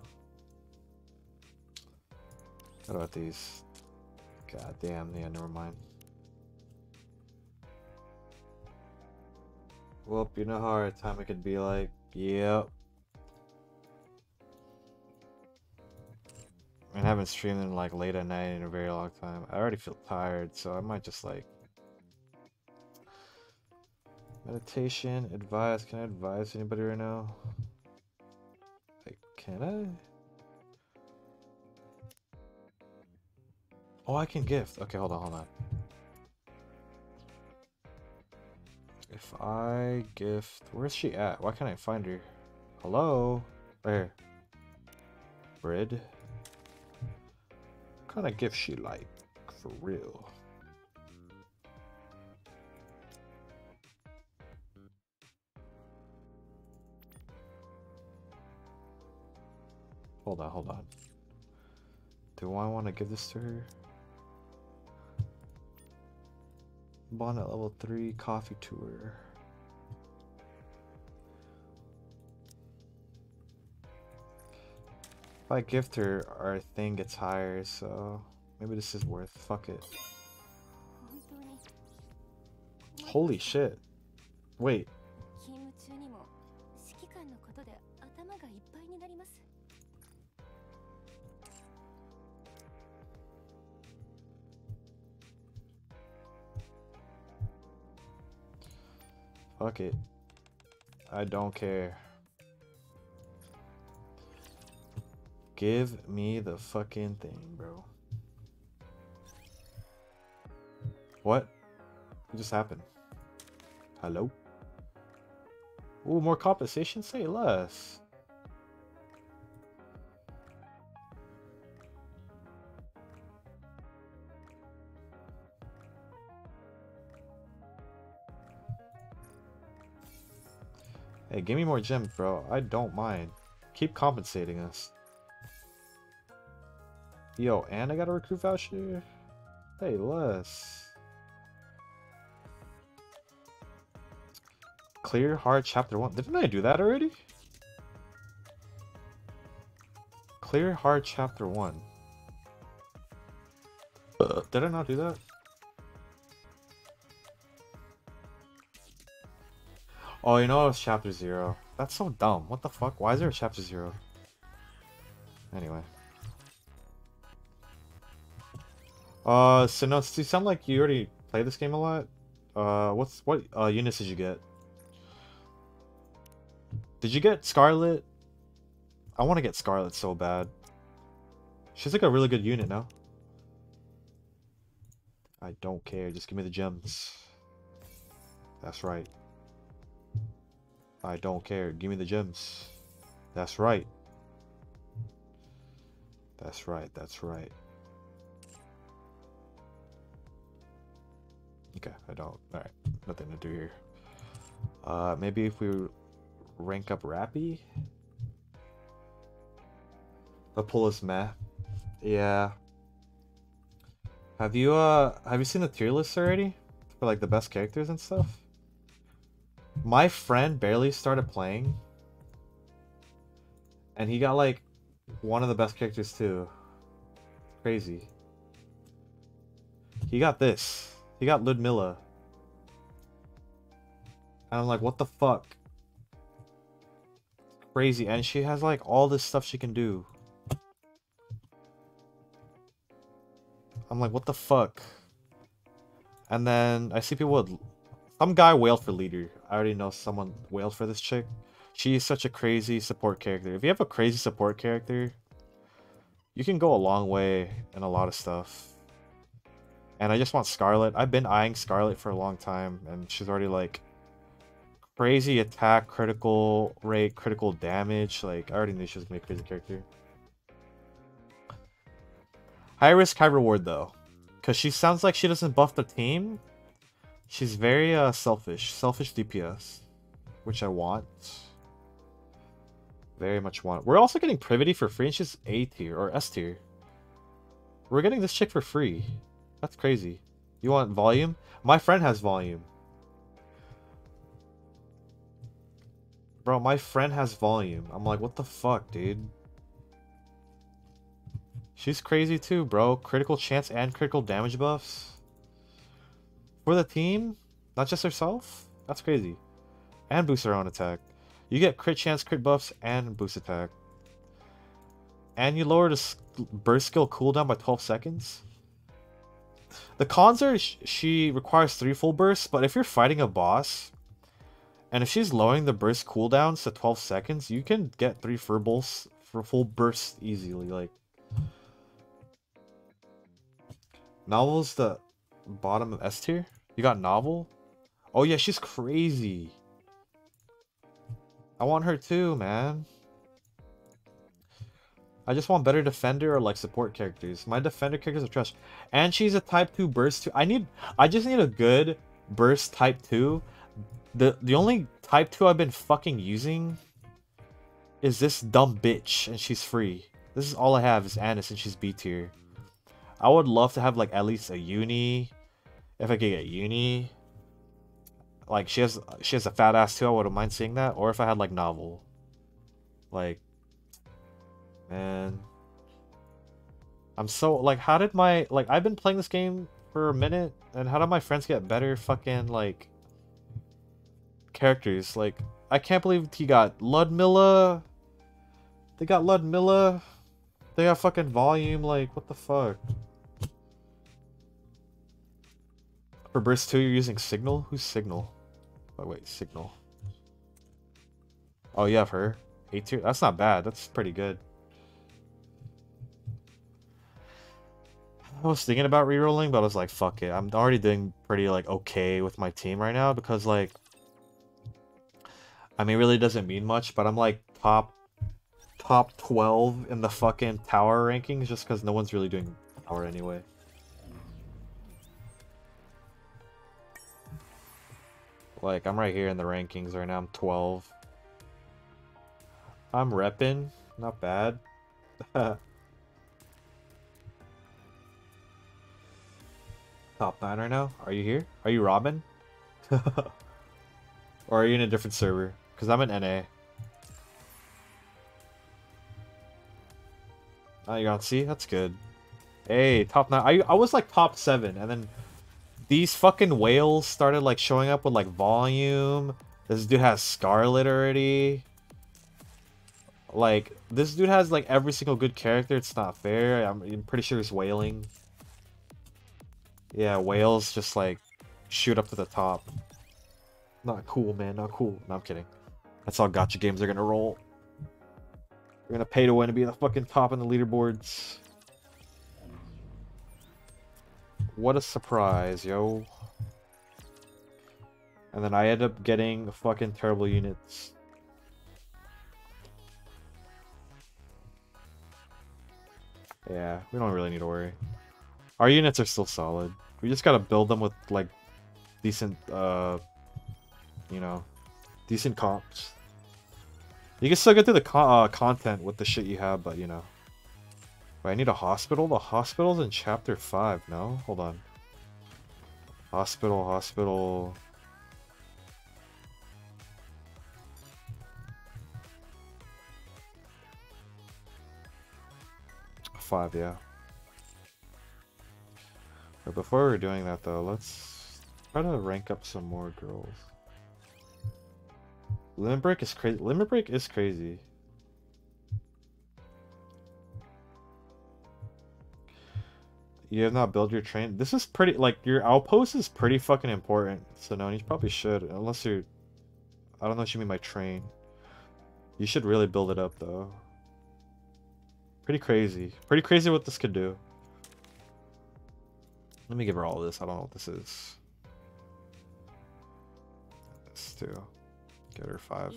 What about these? God damn, yeah, never mind. Well, you know how hard time it could be like. Yep. I haven't streamed in like late at night in a very long time. I already feel tired, so I might just like meditation, advise. Can I advise anybody right now? Like, can I? Oh, I can gift. Okay, hold on. If I gift, where's she at? Why can't I find her? Hello? Right here. Bread. What kind of gift she like? For real. Hold on. Do I want to give this to her? Bonnet level 3 coffee tour. If I gift her, our thing gets higher, so maybe this is worth. Fuck it. Holy shit. Wait. Fuck it. I don't care. Give me the fucking thing, bro. What? What just happened? Hello? Ooh, more compensation? Say less. Hey, give me more gems, bro. I don't mind. Keep compensating us. Yo, and I got a recruit voucher? Hey, less. Clear hard chapter 1. Didn't I do that already? Clear hard chapter 1. Did I not do that? Oh, you know it was chapter 0. That's so dumb. What the fuck? Why is there a chapter 0? Anyway. So no, you sound like you already played this game a lot. What units did you get? Did you get Scarlet? I want to get Scarlet so bad. She's like a really good unit now. I don't care. Just give me the gems. That's right. I don't care. Give me the gems. That's right. That's right. That's right. Okay, I don't. Alright. Nothing to do here. Maybe if we rank up Rappy? The pull is meh. Yeah. Have you seen the tier list already? For like the best characters and stuff? My friend barely started playing. And he got like one of the best characters too. Crazy. He got this. He got Ludmilla. And I'm like, what the fuck? Crazy. And she has like all this stuff she can do. I'm like, what the fuck? And then I see people with... Some guy wailed for leader. I already know someone wailed for this chick. She's such a crazy support character. If you have a crazy support character, you can go a long way in a lot of stuff. And I just want Scarlet. I've been eyeing Scarlet for a long time, and she's already like crazy attack, critical rate, critical damage. Like, I already knew she was gonna be a crazy character. High risk, high reward though. Because she sounds like she doesn't buff the team. She's very selfish. Selfish DPS. Which I want. Very much want. We're also getting Privity for free, and she's A tier or S tier. We're getting this chick for free. That's crazy. You want volume? My friend has volume. Bro, my friend has volume. I'm like, what the fuck, dude? She's crazy too, bro. Critical chance and critical damage buffs. For the team? Not just herself? That's crazy. And boost her own attack. You get crit chance, crit buffs, and boost attack. And you lower the burst skill cooldown by 12 seconds. The cons are she requires 3 full bursts, but if you're fighting a boss, and if she's lowering the burst cooldowns to 12 seconds, you can get 3 full bursts easily. Like, Novel's the bottom of S tier? You got Novel? Oh yeah, she's crazy. I want her too, man. I just want better defender or like support characters. My defender characters are trash. And she's a type 2 burst too. I just need a good burst type 2. The only type 2 I've been fucking using is this dumb bitch, and she's free. This is all I have is Annis, and she's B tier. I would love to have like at least a uni. If I could get uni. Like she has a fat ass too, I wouldn't mind seeing that. Or if I had like Novel. Like, man. I'm so like, how did my I've been playing this game for a minute, and how did my friends get better fucking like characters? Like, I can't believe he got Ludmilla. They got Ludmilla. They got fucking volume. Like, what the fuck? For burst 2, you're using Signal? Who's Signal? Oh, wait, Signal. Oh, you have her. A tier? That's not bad. That's pretty good. I was thinking about rerolling, but I was like, fuck it. I'm already doing pretty, like, okay with my team right now, because, like, I mean, it really doesn't mean much, but I'm, like, top 12 in the fucking tower rankings, just because no one's really doing tower anyway. Like, I'm right here in the rankings right now. I'm 12. I'm repping. Not bad. Top 9 right now? Are you here? Are you Robin? Or are you in a different server? Because I'm in NA. Oh, you're on C? That's good. Hey, top 9. I was like top 7, and then these fucking whales started like showing up with like volume. This dude has Scarlet already. Like, this dude has like every single good character. It's not fair. I'm pretty sure he's whaling. Yeah, whales just like shoot up to the top. Not cool, man. Not cool. No, I'm kidding. That's how gacha games are gonna roll. You're gonna pay to win to be the fucking top in the leaderboards. What a surprise, yo. And then I end up getting fucking terrible units. Yeah, we don't really need to worry. Our units are still solid. We just gotta build them with, like, decent, you know, decent comps. You can still get through the content with the shit you have, but, you know. Wait, I need a hospital? The hospital's in chapter 5, no? Hold on. Hospital, hospital... 5, yeah. But before we're doing that, though, let's try to rank up some more girls. Limit Break is crazy. Limit Break is crazy. You have not built your train. This is pretty, like, your outpost is pretty fucking important. So no, you probably should, unless you're... I don't know what you mean by train. You should really build it up, though. Pretty crazy. Pretty crazy what this could do. Let me give her all this. I don't know what this is. This too. Get her 5.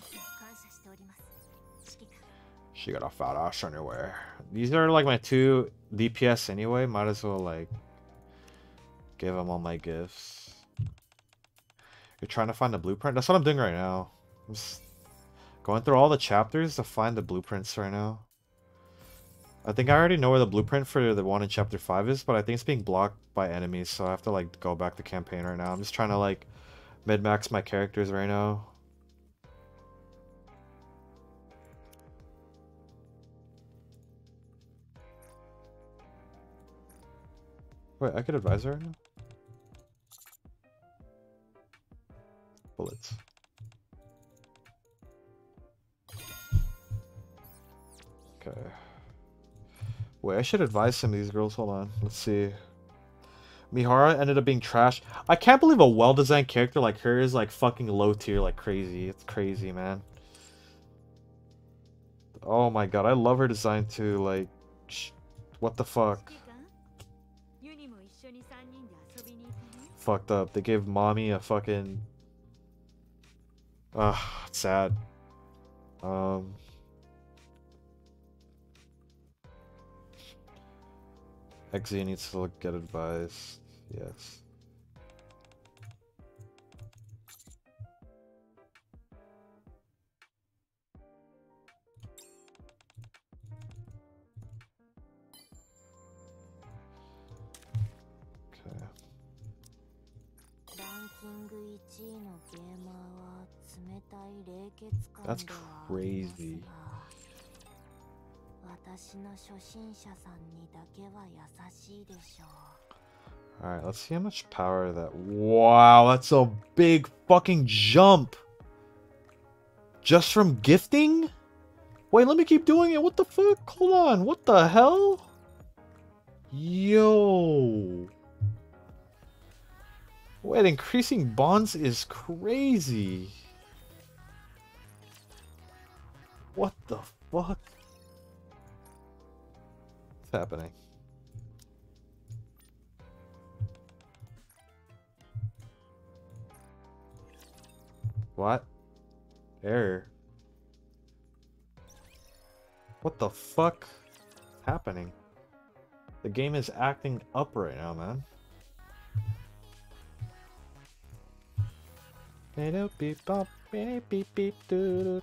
She got a fat ass anywhere. These are like my 2 DPS anyway. Might as well like give them all my gifts. You're trying to find the blueprint? That's what I'm doing right now. I'm just going through all the chapters to find the blueprints right now. I think I already know where the blueprint for the one in chapter 5 is, but I think it's being blocked by enemies, so I have to like go back to campaign right now. I'm just trying to like mid-max my characters right now. Wait, I could advise her right now? Bullets. Okay. Wait, I should advise some of these girls. Hold on. Let's see. Mihara ended up being trash. I can't believe a well-designed character like her is like fucking low tier like crazy. It's crazy, man. Oh my god, I love her design too. Like, what the fuck? Fucked up. They gave mommy a fucking... it's sad. Exia needs to get advised. Yes. Okay. That's crazy. Alright, let's see how much power that... Wow, that's a big fucking jump! Just from gifting? Wait, let me keep doing it. What the fuck? Hold on. What the hell? Yo. Wait, increasing bonds is crazy. What the fuck? What's happening? What? Error. What the fuck is happening? The game is acting up right now, man. Beep beep bop, beep beep beep doo.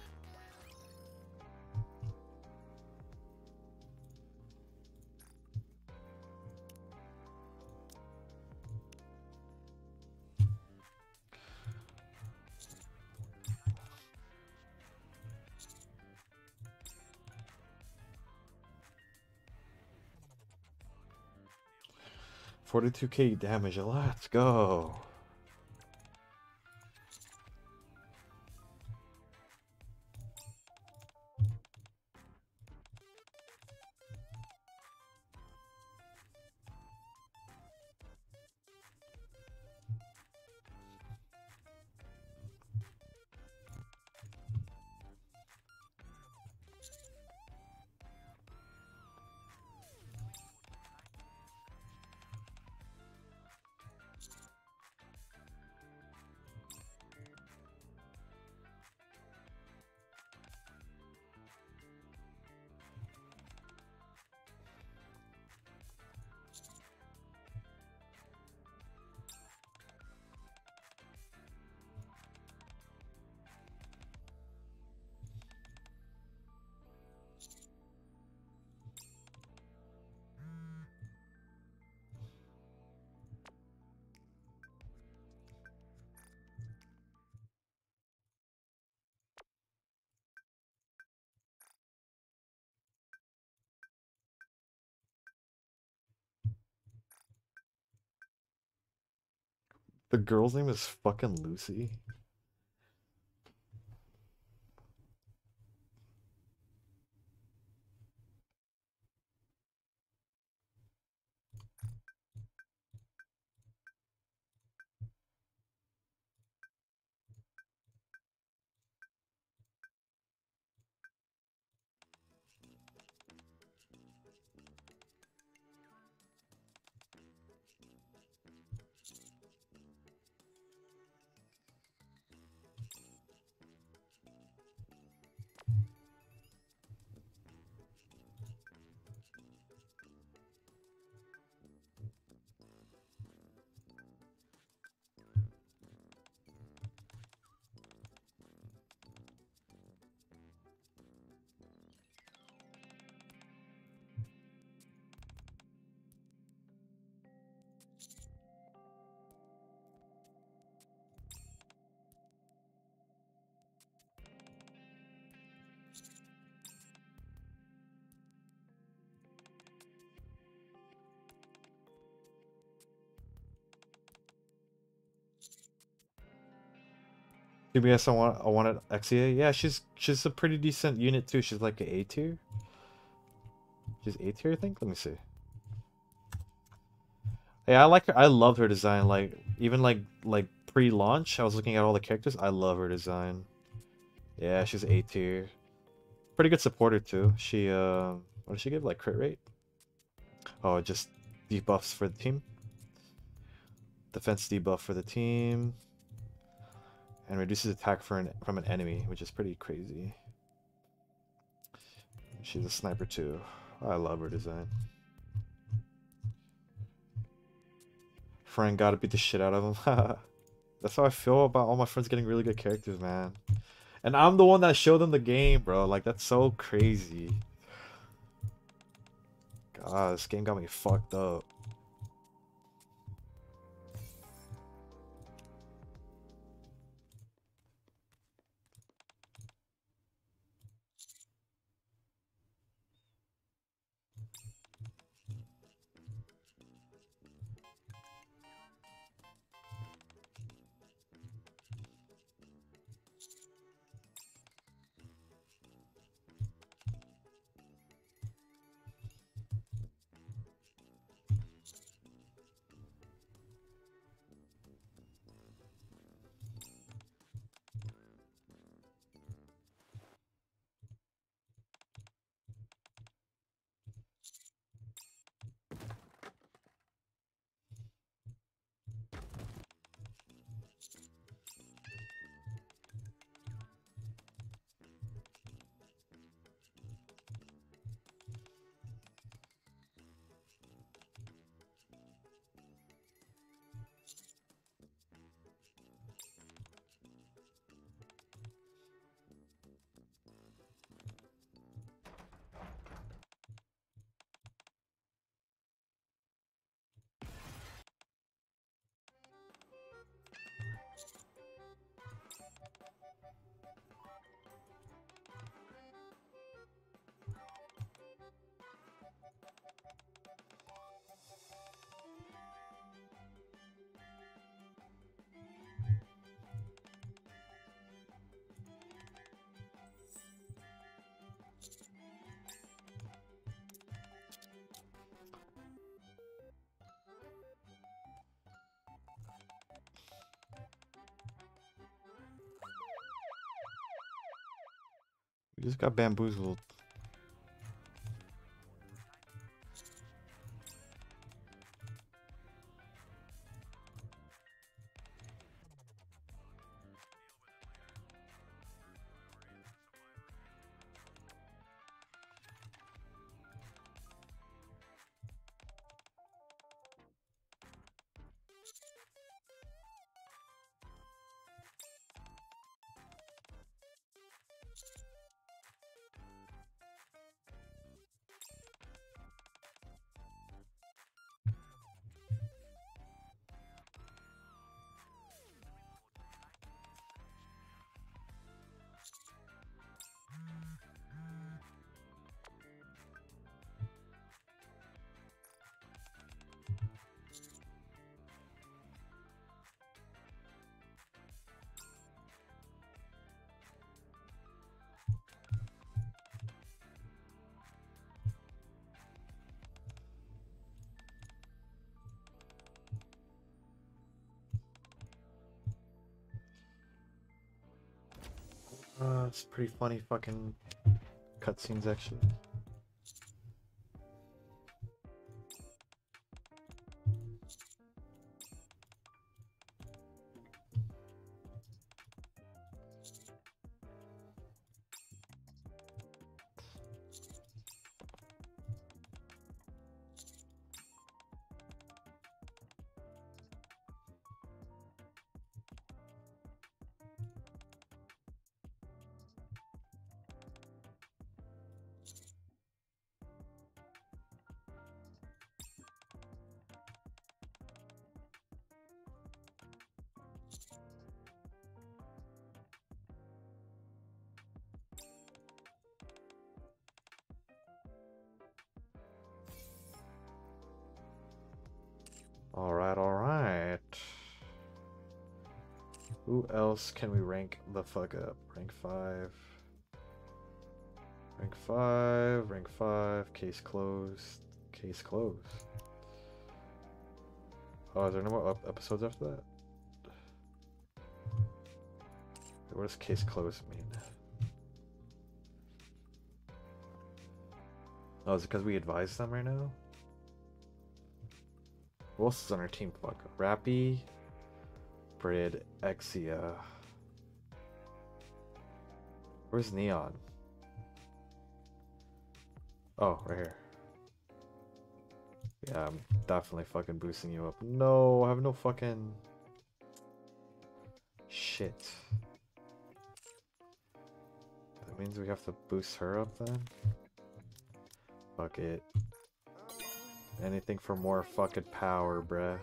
42k damage, let's go. The girl's name is fucking Lucy. CBS, I wanted Exia. Yeah, she's a pretty decent unit too. She's like a A tier. She's A tier, I think. Let me see. Yeah, I like her. I love her design. Like even like pre-launch, I was looking at all the characters. I love her design. Yeah, she's A tier. Pretty good supporter too. She what does she give? Like crit rate? Oh, just debuffs for the team. Defense debuff for the team. And reduces attack from an enemy, which is pretty crazy. She's a sniper too. I love her design. Frank gotta beat the shit out of him. That's how I feel about all my friends getting really good characters, man. And I'm the one that showed them the game, bro. Like, that's so crazy. God, this game got me fucked up. We just got bamboozled. That's pretty funny fucking cutscenes actually. Alright, alright. Who else can we rank the fuck up? Rank 5. Rank 5, rank 5, case closed. Case closed. Oh, is there no more episodes after that? What does case closed mean? Oh, is it because we advised them right now? Who else is on our team? Fuck. Rappy, Brid, Exia. Where's Neon? Oh, right here. Yeah, I'm definitely fucking boosting you up. No, I have no fucking... Shit. That means we have to boost her up then? Fuck it. Anything for more fucking power, bruh.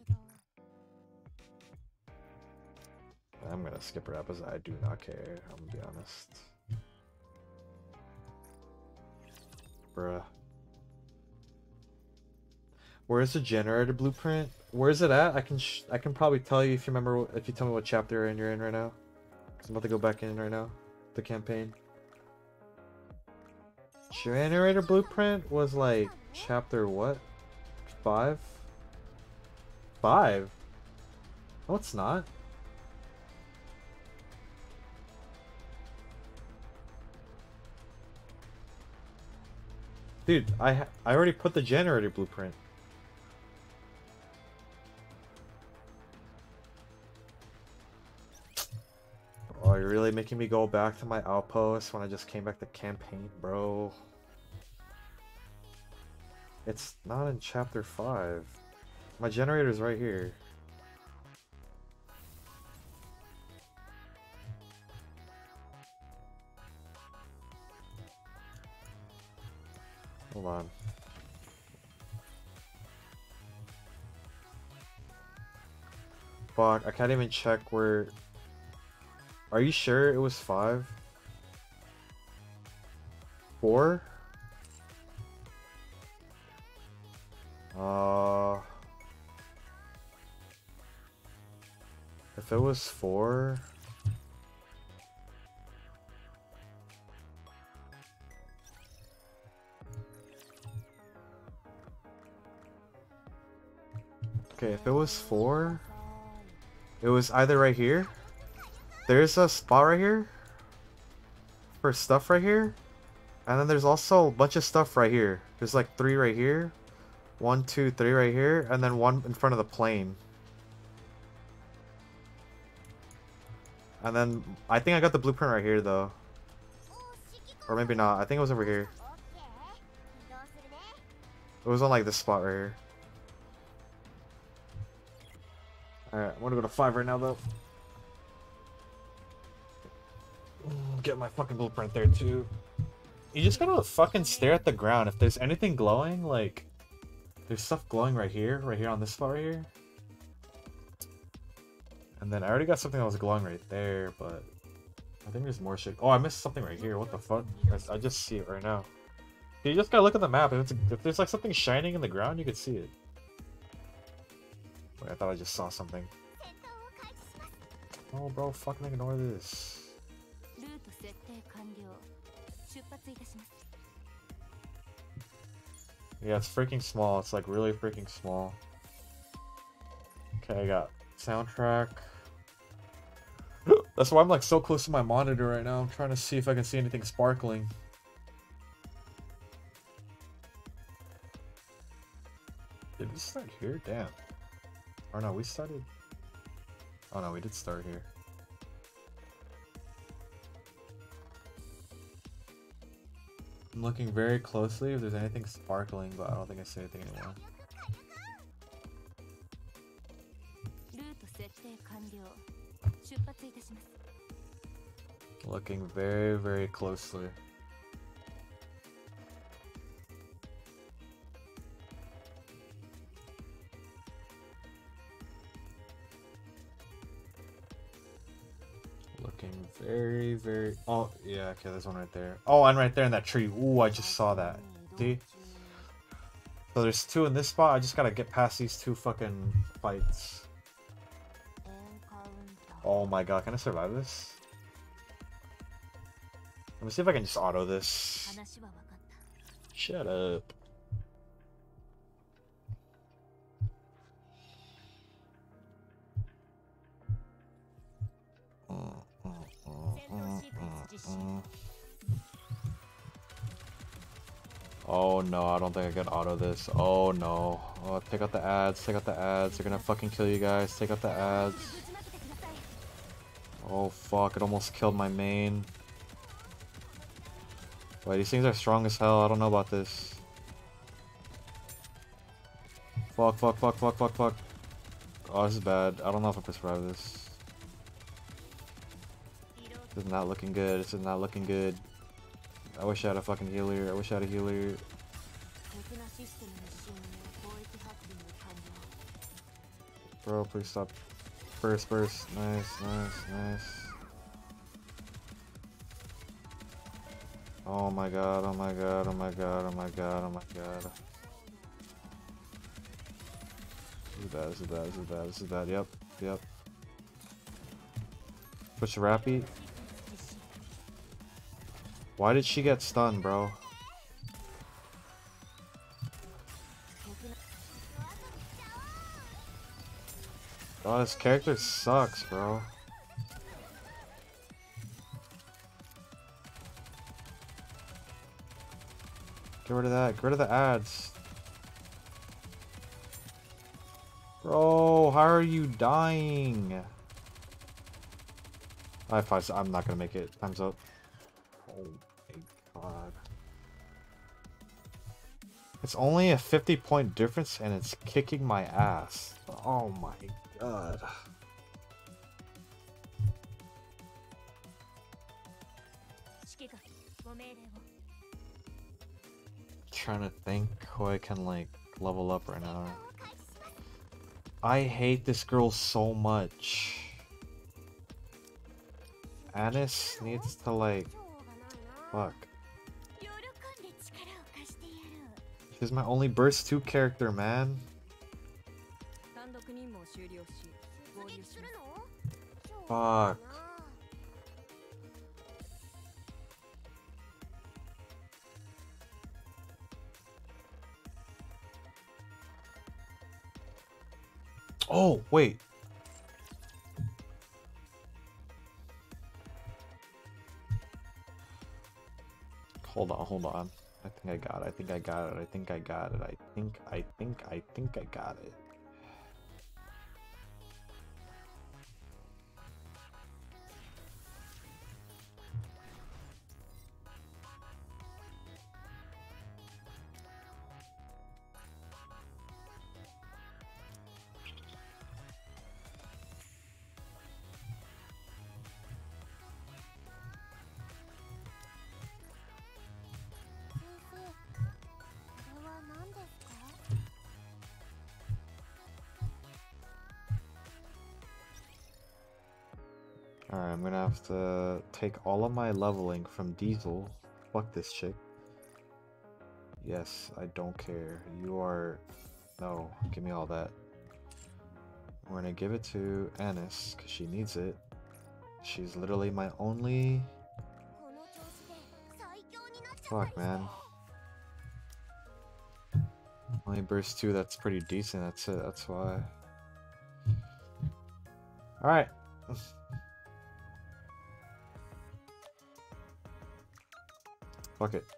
I'm gonna skip rap as I do not care, I'm gonna be honest. Bruh. Where's the generator blueprint? Where's it at? I can probably tell you if you remember, if you tell me what chapter you're in right now. 'Cause I'm about to go back in right now. The campaign. Generator blueprint was like chapter what? 5? 5? No, it's not. Dude, I already put the generator blueprint. Oh, you're really making me go back to my outpost when I just came back to campaign, bro. It's not in chapter 5. My generator's right here. Hold on. Fuck, I can't even check where... Are you sure it was 5? 4? If it was 4... Okay, if it was 4, it was either right here. There's a spot right here for stuff right here, and then there's also a bunch of stuff right here. There's like 3 right here, 1, 2, 3 right here, and then 1 in front of the plane. And then I think I got the blueprint right here though, or maybe not. I think it was over here. It was on like this spot right here. Alright, I'm gonna go to 5 right now though. Get my fucking blueprint there too. You just gotta fucking stare at the ground. If there's anything glowing, like... There's stuff glowing right here on this spot right here. And then I already got something that was glowing right there, but... I think there's more shit. Oh, I missed something right here. What the fuck? I just see it right now. You just gotta look at the map. If there's like something shining in the ground, you could see it. Wait, I thought I just saw something. Oh, bro, fucking ignore this. Yeah, it's freaking small. It's like really freaking small. Okay, I got soundtrack. That's why I'm like so close to my monitor right now. I'm trying to see if I can see anything sparkling. Did we start here? Damn. Or no, we started... Oh no, we did start here. I'm looking very closely if there's anything sparkling, but I don't think I see anything anymore. Looking very, very closely. Looking very, very... Oh, yeah, okay, there's one right there. Oh, and right there in that tree. Ooh, I just saw that. See? So there's two in this spot. I just gotta get past these two fucking fights. Oh my god, can I survive this? Let me see if I can just auto this. Shut up. Oh no, I don't think I can auto this. Oh no. Oh, take out the ads, take out the ads. They're gonna fucking kill you guys. Take out the ads. Oh fuck, it almost killed my main. Wait, these things are strong as hell. I don't know about this. Fuck, fuck, fuck, fuck, fuck, fuck. Oh, this is bad. I don't know if I can survive this. This is not looking good. This is not looking good. I wish I had a fucking healer. I wish I had a healer. Bro, please stop. Burst, burst. Nice, nice, nice. Oh my god, oh my god, oh my god, oh my god, oh my god. This is bad, this is bad, this is bad, this is bad. Yep, yep. Push the Rappy. Why did she get stunned, bro? Oh, this character sucks, bro. Get rid of that. Get rid of the ads. Bro, how are you dying? I'm not gonna make it. Time's up. Oh my god. It's only a 50-point difference and it's kicking my ass. Oh my god. Trying to think who I can like level up right now. I hate this girl so much. Anis needs to like... Fuck. She's my only burst 2 character, man. Fuck. Oh, wait. Hold on, hold on. I think I got it. I think I got it. I think I got it. I think I got it. Alright, I'm gonna have to take all of my leveling from Diesel. Fuck this chick. Yes, I don't care. You are... No, give me all that. We're gonna give it to Anis, because she needs it. She's literally my only... Fuck, man. Only burst 2 that's pretty decent, that's it, that's why. Alright. Fuck it.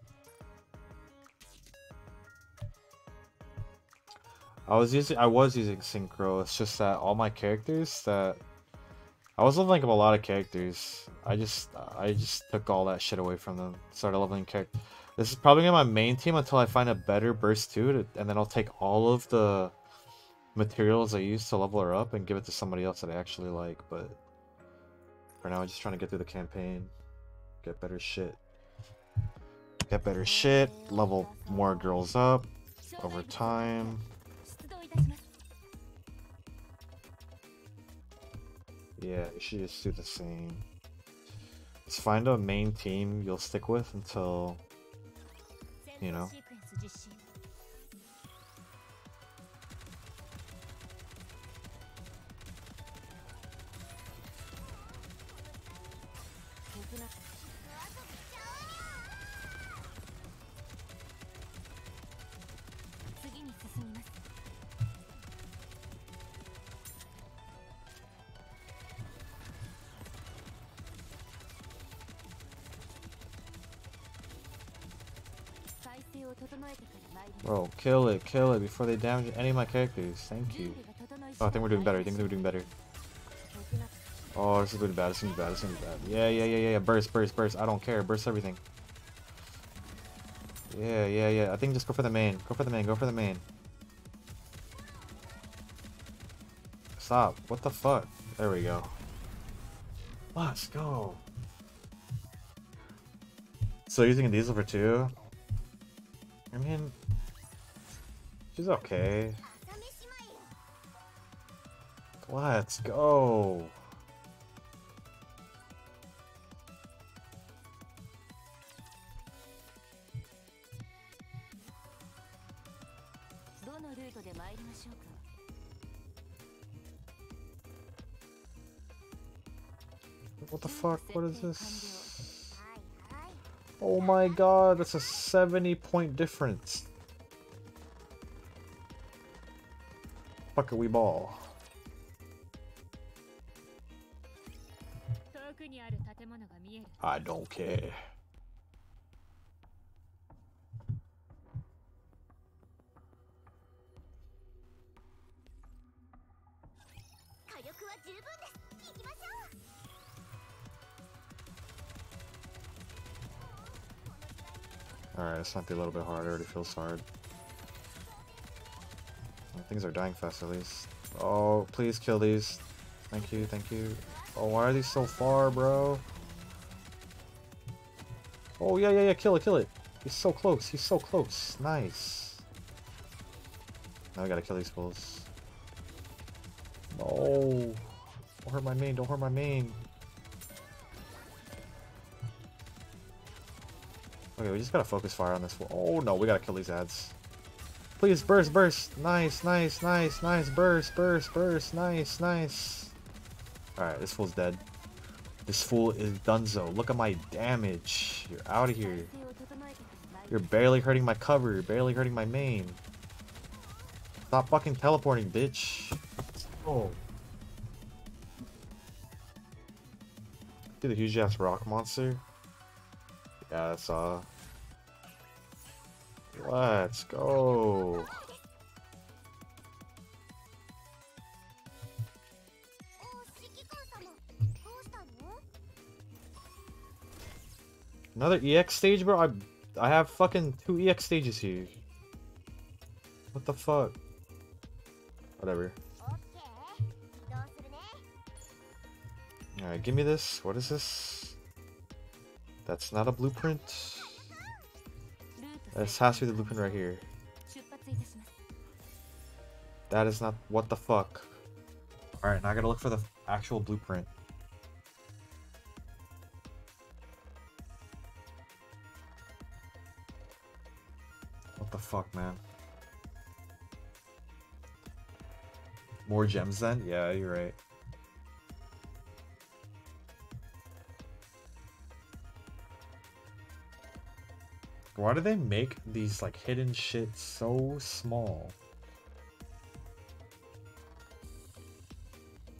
I was using synchro. It's just that all my characters that I was leveling up a lot of characters. I just took all that shit away from them. Started leveling character. This is probably gonna be my main team until I find a better burst 2, and then I'll take all of the materials I use to level her up and give it to somebody else that I actually like. But for now, I'm just trying to get through the campaign, get better shit, level more girls up over time. Yeah, you should just do the same. Just find a main team you'll stick with until, you know. Bro, kill it before they damage any of my characters. Thank you. Oh, I think we're doing better. Oh, this is doing bad. This is bad. Yeah. Burst. I don't care. Burst everything. Yeah. I think just go for the main. Go for the main. Stop. What the fuck? There we go. Let's go. So using a diesel for 2? I mean, she's okay. Let's go. What the fuck? What is this? Oh my god, that's a 70-point difference. Fuck it, we ball. I don't care. Alright, this might be a little bit hard. It already feels hard. Things are dying fast at least. Oh, please kill these. Thank you. Oh, why are these so far, bro? Oh, yeah, kill it. He's so close. Nice. Now we gotta kill these fools. No. Don't hurt my main. Okay, we just gotta focus fire on this fool. Oh no, we gotta kill these ads. Please, burst. Nice. Burst. Nice. Alright, this fool's dead. This fool is donezo. Look at my damage. You're out of here. You're barely hurting my cover. You're barely hurting my main. Stop fucking teleporting, bitch. Oh. See the huge ass rock monster? Yeah, that's let's go. Another EX stage, bro? I have fucking 2 EX stages here. What the fuck? Whatever. Alright, give me this. What is this? That's not a blueprint. This has to be the blueprint right here. That is not... What the fuck? Alright, now I gotta look for the actual blueprint. What the fuck, man? More gems then? Yeah, you're right. Why do they make these like hidden shit so small?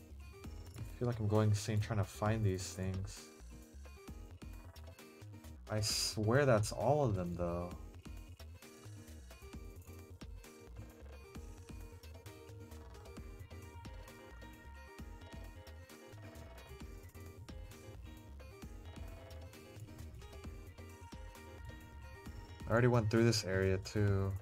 I feel like I'm going insane trying to find these things. I swear that's all of them, though. I already went through this area, too.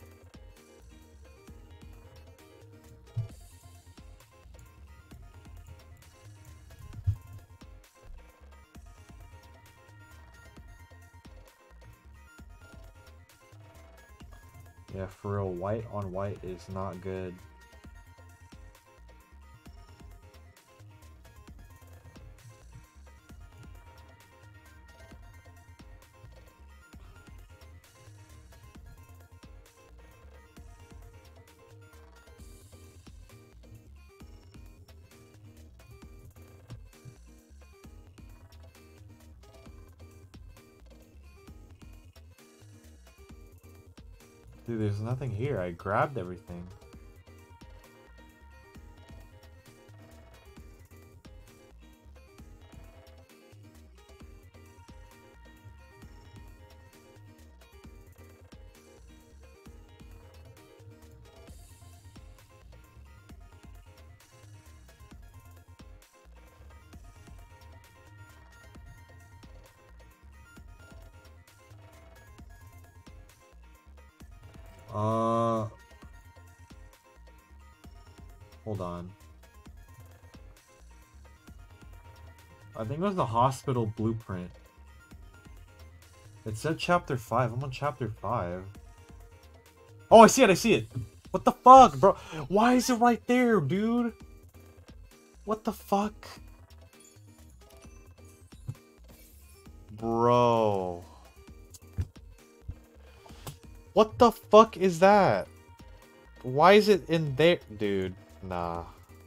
Yeah, for real, white on white is not good. Dude, there's nothing here. I grabbed everything. Hold on. I think it was the hospital blueprint. It said chapter 5. I'm on chapter 5. Oh, I see it, I see it! What the fuck, bro? Why is it right there, dude? What the fuck? Bro. What the fuck is that? Why is it in there? Dude, nah.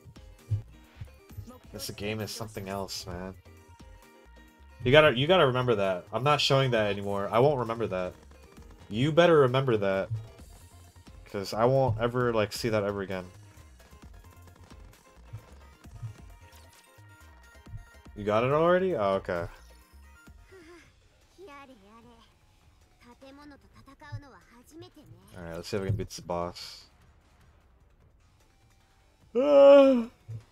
This game is something else, man. You gotta remember that. I'm not showing that anymore. I won't remember that. You better remember that. Because I won't ever, like, see that ever again. You got it already? Oh, okay. Alright, let's see if we can beat this boss. Ah!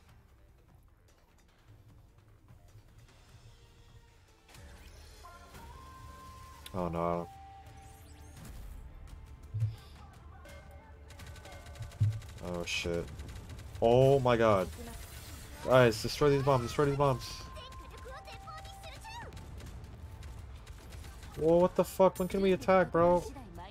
Oh no. Oh shit. Oh my god. Guys, destroy these bombs, destroy these bombs. Whoa, what the fuck? When can we attack, bro?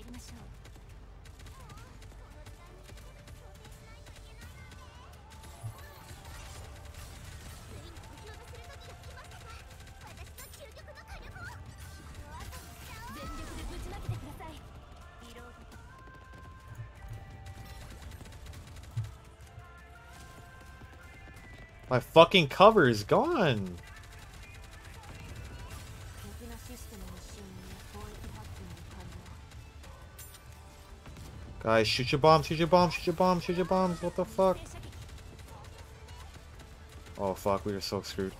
My fucking cover is gone. Guys, shoot your bombs, shoot your bombs, shoot your bombs, shoot your bombs. What the fuck? Oh fuck, we are so screwed.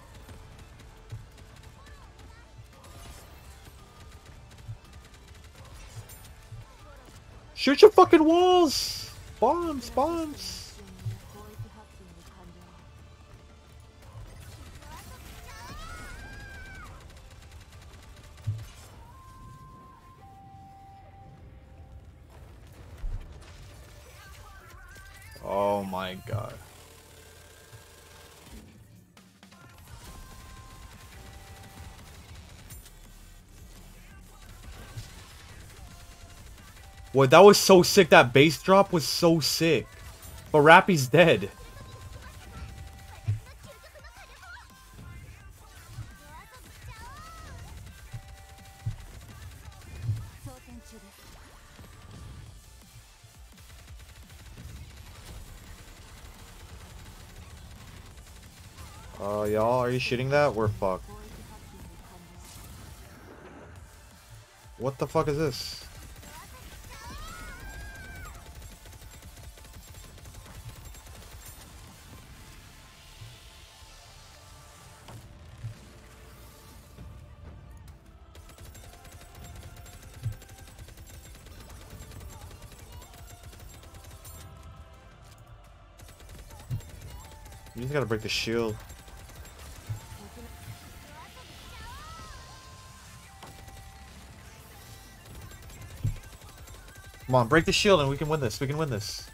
Shoot your fucking walls! Bombs, bombs! Oh my god. What, that was so sick. That bass drop was so sick. But Rappy's dead. Y'all, are you shooting that? We're fucked. What the fuck is this? You just gotta break the shield. Come on, break the shield and we can win this. We can win this.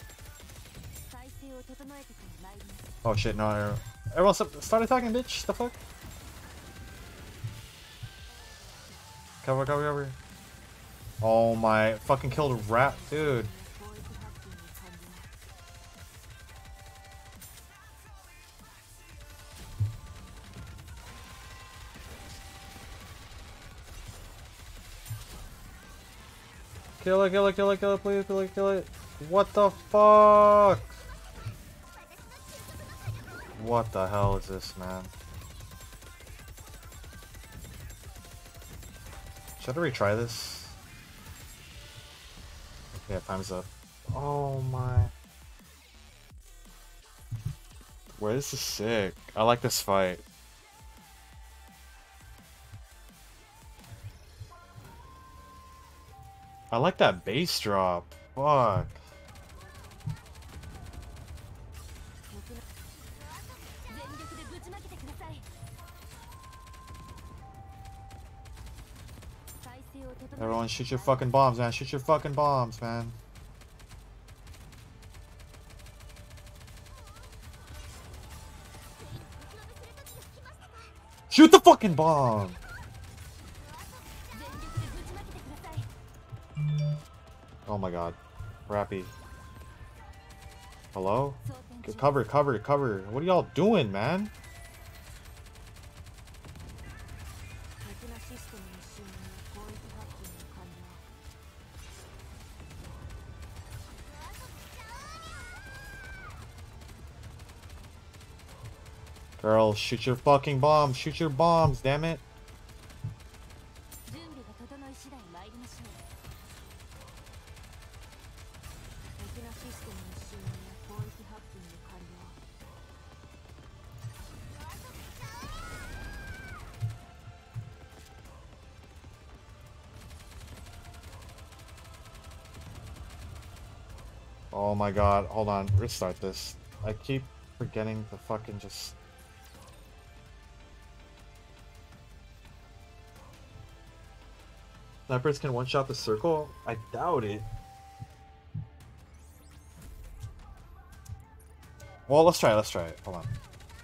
Oh shit, no. Everyone start attacking, bitch. The fuck? Cover, cover, cover. Oh my, fucking killed a rat, dude. Kill it, kill it, kill it, kill it, please, kill it, kill it. What the fuck? What the hell is this, man? Should I retry this? Yeah, time's up. Oh my. Where this is sick. I like this fight. I like that bass drop. Fuck. Everyone shoot your fucking bombs, man. Shoot your fucking bombs, man. Shoot the fucking bomb! Oh my god. Rappy. Hello? Cover, cover, cover. What are y'all doing, man? Girl, shoot your fucking bombs. Shoot your bombs, damn it. Oh my god, hold on, restart this. I keep forgetting to fucking just... Snipers can one-shot the circle? I doubt it. Well, let's try it. Hold on.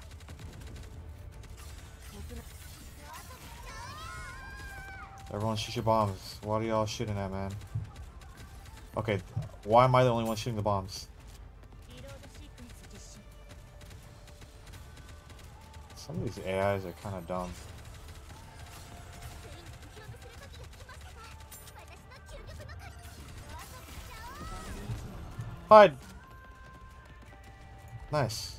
Everyone shoot your bombs. What are y'all shooting at, man? Okay, why am I the only one shooting the bombs? Some of these AIs are kind of dumb. Hide! Nice.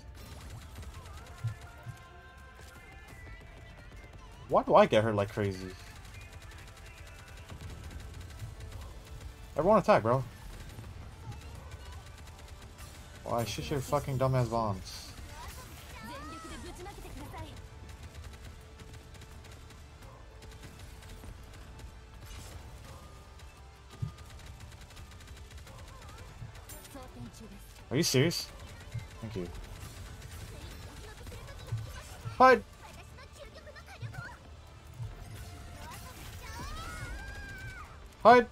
Why do I get hurt like crazy? Everyone attack, bro. Why shoot your fucking dumbass bombs? Are you serious? Thank you. Hide! Hide!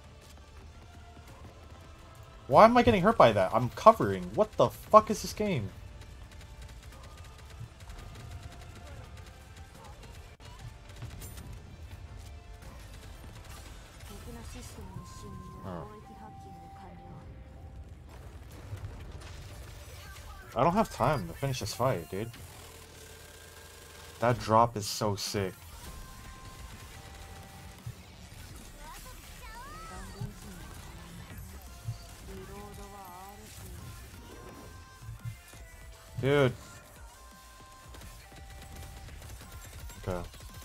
Why am I getting hurt by that? I'm covering. What the fuck is this game? Oh. I don't have time to finish this fight, dude. That drop is so sick. Dude. Okay.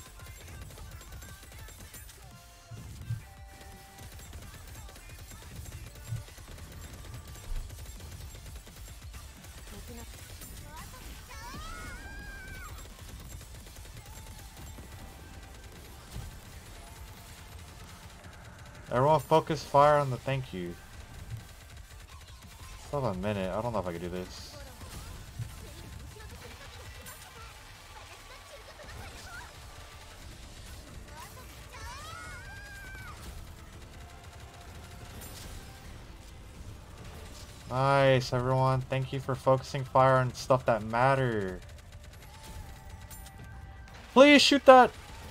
Everyone focus fire on the thank you. Hold on a minute, I don't know if I can do this. Nice, everyone. Thank you for focusing fire on stuff that matter. Please shoot that.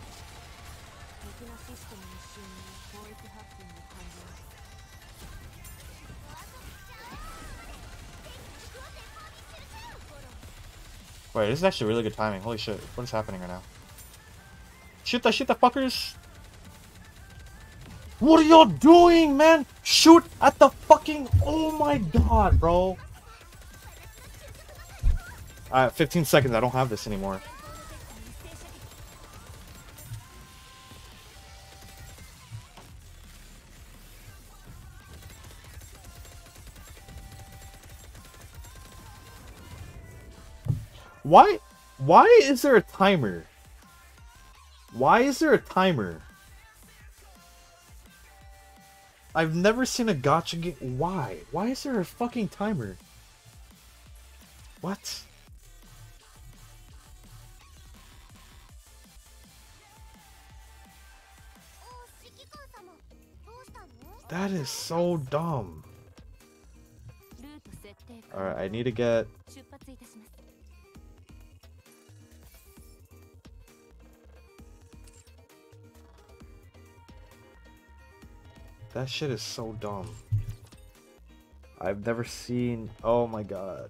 Wait, this is actually really good timing. Holy shit. What is happening right now? Shoot the fuckers. What are y'all doing, man? Shoot at the fucking... Oh my god, bro. Alright, 15 seconds. I don't have this anymore. Why is there a timer? Why is there a timer? I've never seen a gacha game. Why? Why is there a fucking timer? What? That is so dumb. Alright, I need to get... That shit is so dumb. I've never seen... Oh my god.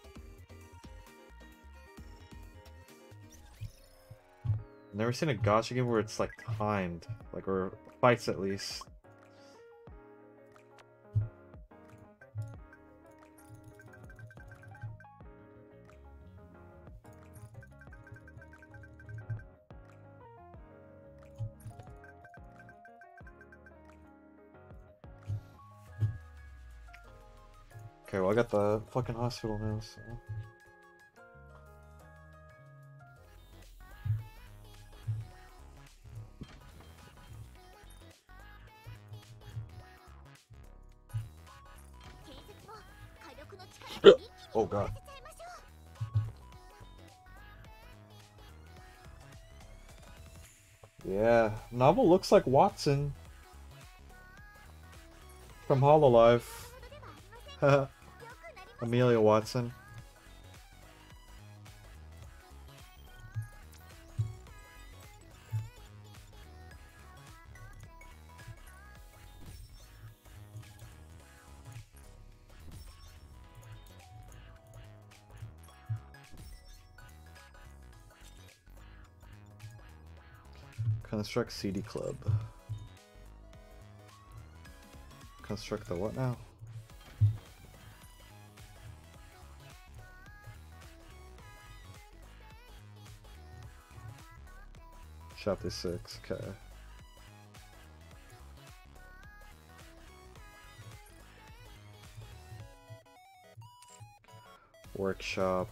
Never seen a gacha game where it's like timed. Like, or fights at least. Okay, well I got the fucking hospital now, so... Oh god. Yeah, Novel looks like Watson from Hololive. Amelia Watson. Construct CD Club. Construct the what now? Chapter 6, okay. Workshop.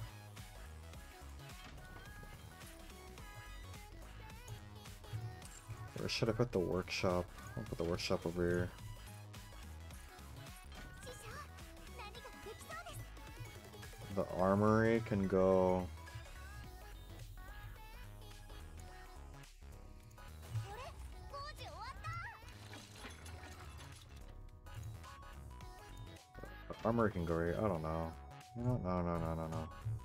Where should I put the workshop? I'll put the workshop over here. The armory can go... Armory can go here. I don't know. No.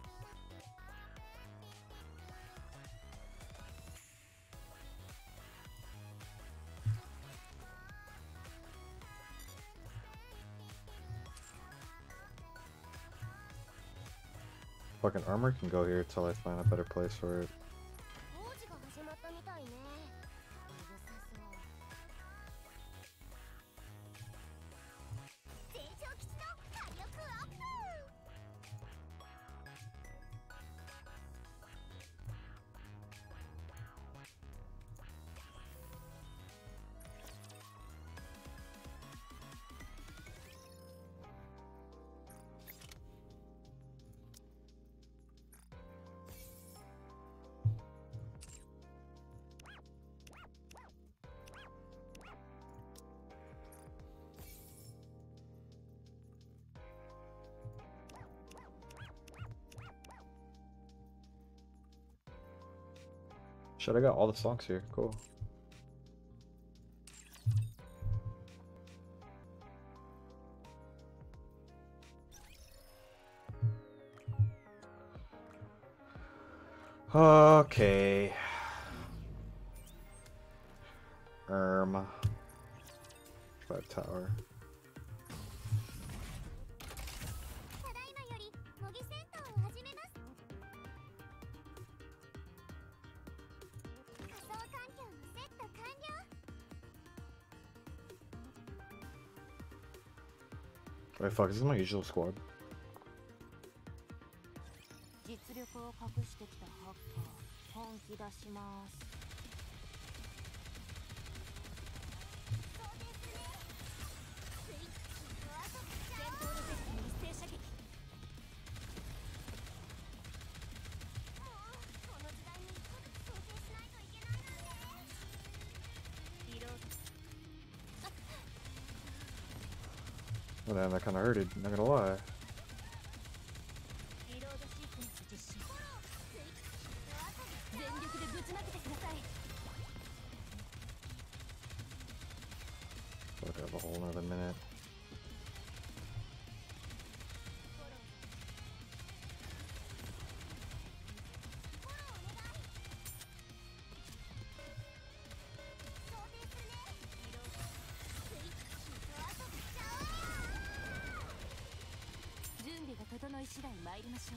Fucking armor can go here till I find a better place for it. Shit, I got all the songs here. Cool. Okay. Five tower. ただいまより模擬戦闘を始めます。仮想環境のセット完了。 Wait, fuck, this is my usual squad. 実力を隠してきたハッカー、本気出します。そうですね。スイッチドアソフト前方の敵に一斉射撃。もうこの時代に一つ想定しないといけないなんて。リロード。 Oh, damn, that kind of hurted, not gonna lie. リロードシークエンス実施。スイッチドアソフト全力でぶちまけてください。 Fuck, I have a whole another minute. 準備が整い次第参りましょう。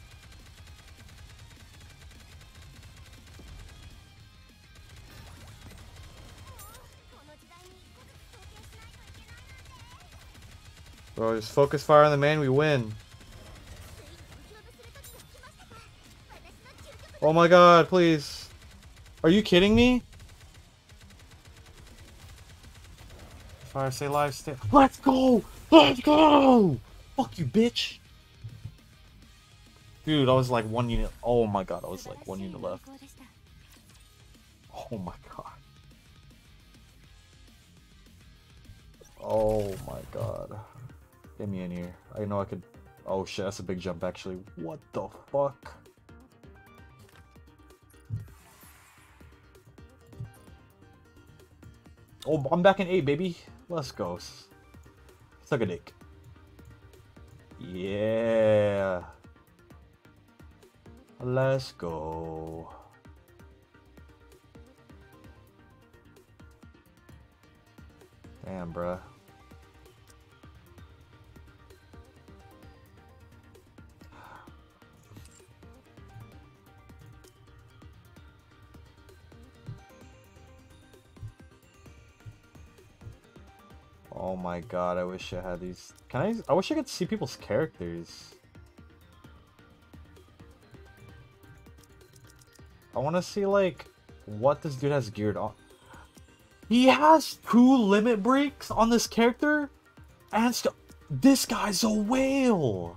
この時代に一個ずつ想定しないといけないなんて。 Bro, just focus fire on the man, we win. ついにお披露目する時が来ましたか。私の究極 Oh my god, please. Are you kidding me? Fire, stay alive, stay. Let's go! Let's go! Fuck you, bitch! Dude, I was like 1 unit. Oh my god, I was like 1 unit left. 成功でした。 Oh my god. Oh my god. Get me in here. I know I could. Oh shit, that's a big jump actually. What the fuck? Oh, I'm back in 8, baby. Let's go. Suck a dick. Yeah. Let's go. Damn, bruh. Oh my god, I wish I had these. I wish I could see people's characters. I want to see, like, what this dude has geared on. He has 2 limit breaks on this character, and this guy's a whale.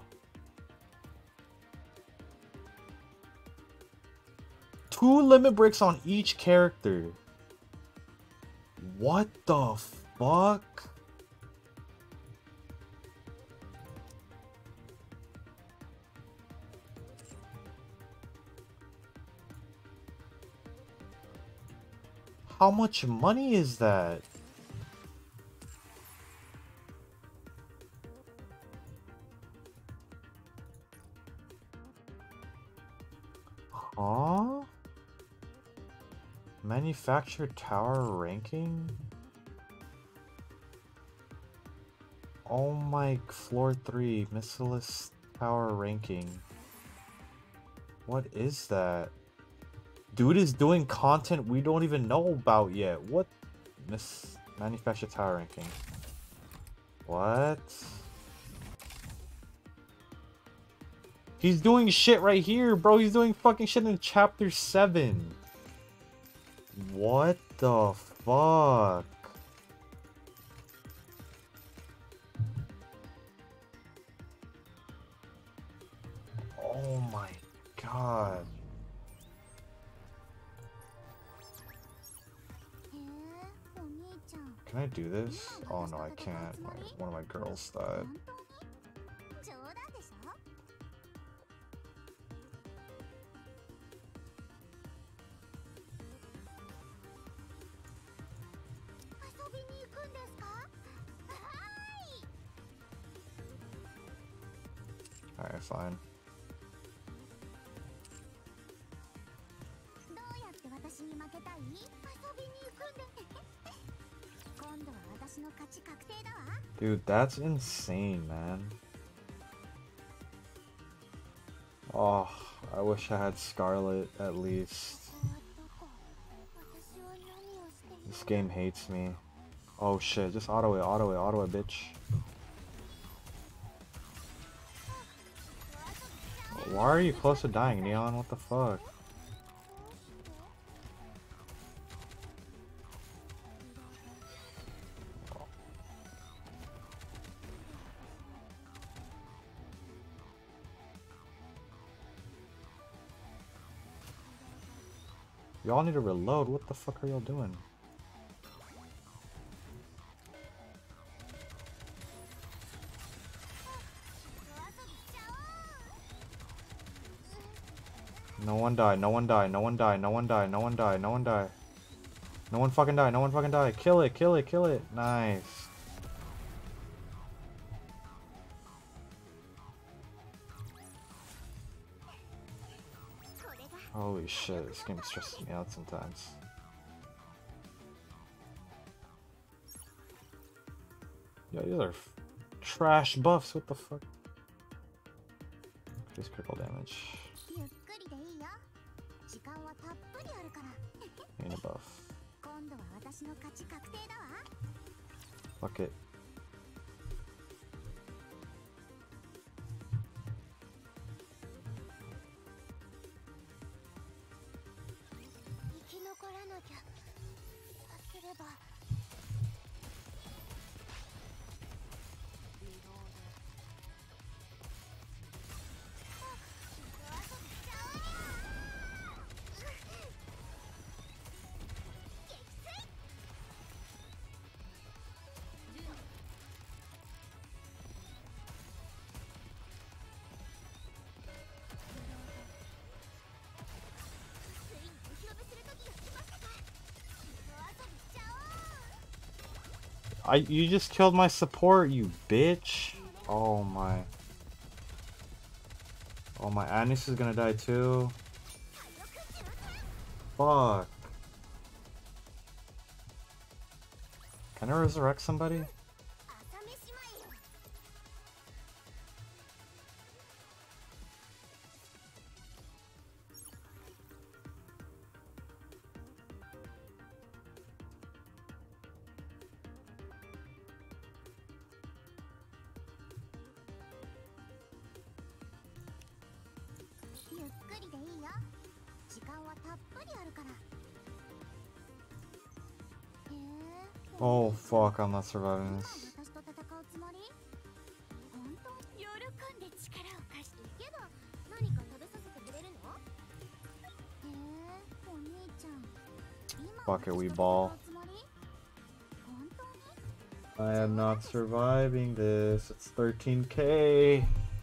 2 limit breaks on each character. What the fuck? How much money is that? Huh? Manufactured tower ranking? Oh my, floor 3, Missilus tower ranking. What is that? Dude is doing content we don't even know about yet. What? Manufactured tower ranking. What? He's doing shit right here, bro. He's doing fucking shit in chapter 7. What the fuck? Oh my god. へえ、お兄ちゃん。 Can I do this? Oh no, I can't. One of my girls died. 本当に冗談でしょ。遊びに行くんですか。はーい。 Alright, fine. Dude, that's insane, man. Oh, I wish I had Scarlet at least. This game hates me. Oh shit, just auto it, bitch. Why are you close to dying, Neon? What the fuck? Y'all need to reload. What the fuck are y'all doing? No one die, no one die, no one die, no one die, no one die, no one die. No one fucking die, no one fucking die. Kill it, kill it, kill it. Nice. Holy shit, this game stresses me out sometimes. Yo, these are trash buffs, what the fuck? Increase critical damage. Ain't a buff. Fuck it. You just killed my support, you bitch. Oh my. Oh my, Anis is gonna die too. Fuck. Can I resurrect somebody? Oh fuck, I'm not surviving this. Fuck it, we ball. I am not surviving this. It's 13k.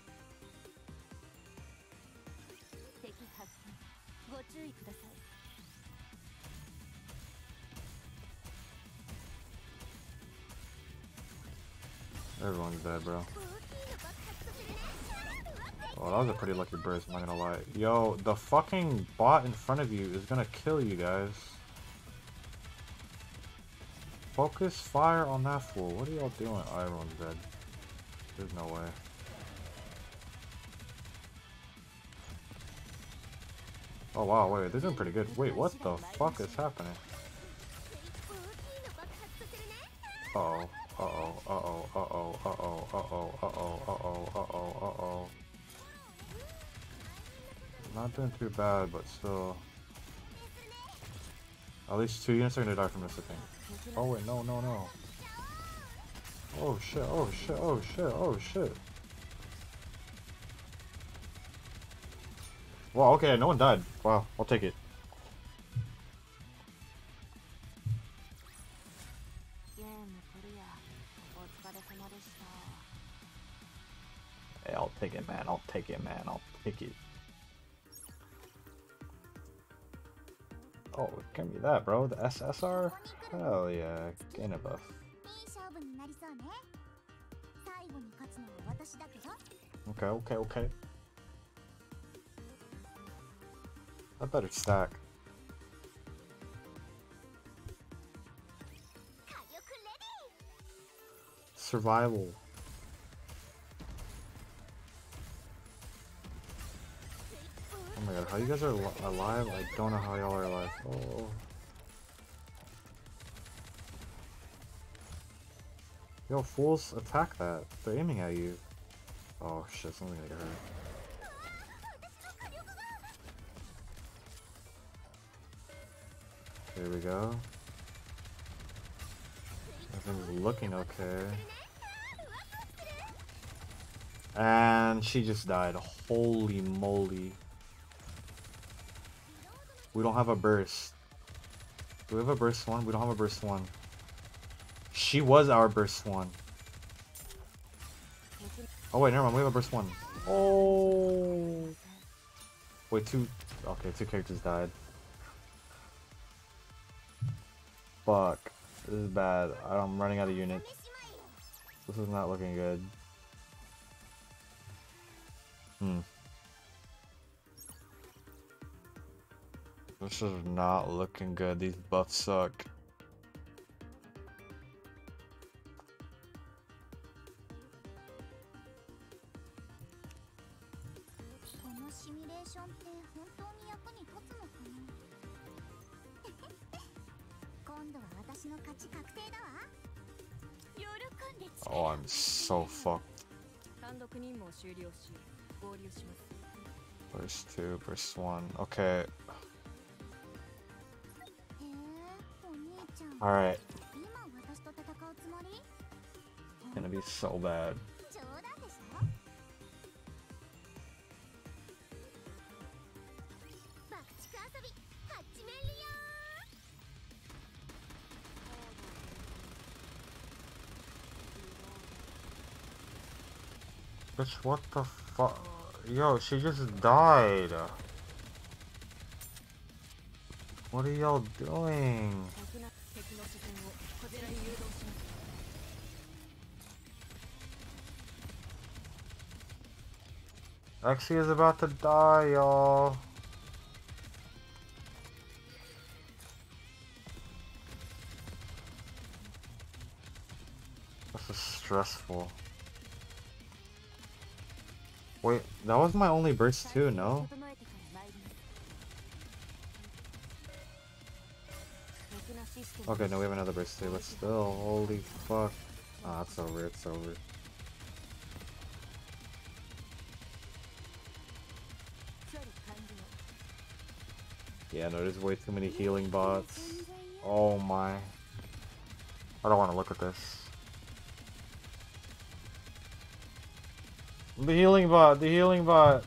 Everyone's dead, bro. Oh, that was a pretty lucky burst, I'm not gonna lie. Yo, the fucking bot in front of you is gonna kill you guys. Focus fire on that fool. What are y'all doing? Oh, everyone's dead. There's no way. Oh wow, wait, they're doing pretty good. Wait, what the fuck is happening? Uh-oh. Uh-oh, uh-oh, uh-oh, uh-oh, uh-oh, uh-oh, uh-oh, uh-oh, uh-oh. Not doing too bad, but still. At least 2 units are gonna die from this, I think. Oh wait, no, no, no. Oh shit, oh shit, oh shit, oh shit. Wow, okay, no one died. Wow, I'll take it. Hey, I'll take it, man. I'll take it, man. I'll take it. Oh, give me that, bro. The SSR? Hell yeah. Gain a buff. Okay, okay, okay. I better stack. survival. Oh my god, how you guys are alive? I don't know how y'all are alive. Oh. Yo, fools, attack that. They're aiming at you. Oh shit, something's gonna get hurt. Here we go. Everything's looking okay. And she just died. Holy moly. We don't have a burst. Do we have a burst one? We don't have a burst one. She was our burst one. Oh wait, never mind. We have a burst one. Oh. Wait, two. Okay, two characters died. Fuck. This is bad. I'm running out of units. This is not looking good. This is not looking good. These buffs suck. Oh, I'm so fucked. Burst 2, burst 1. Okay. Alright. Gonna be so bad. Bitch, what the fuck? Yo, she just died. What are y'all doing? Lexi is about to die, y'all. This is stressful. Wait, that was my only burst too, no? Okay, no, we have another burst too, but still, holy fuck. Ah, it's over, it's over. Yeah, no, there's way too many healing bots. Oh my. I don't want to look at this. The healing bot, the healing bot.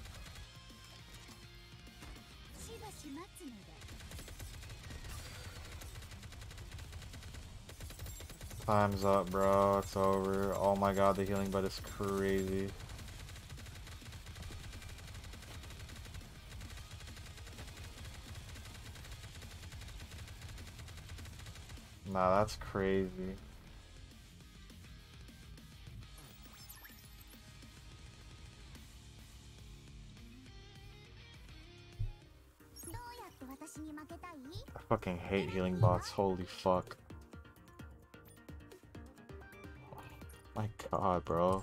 Time's up, bro. It's over. Oh my god, the healing bot is crazy. Nah, that's crazy. I fucking hate healing bots, holy fuck. My god, bro.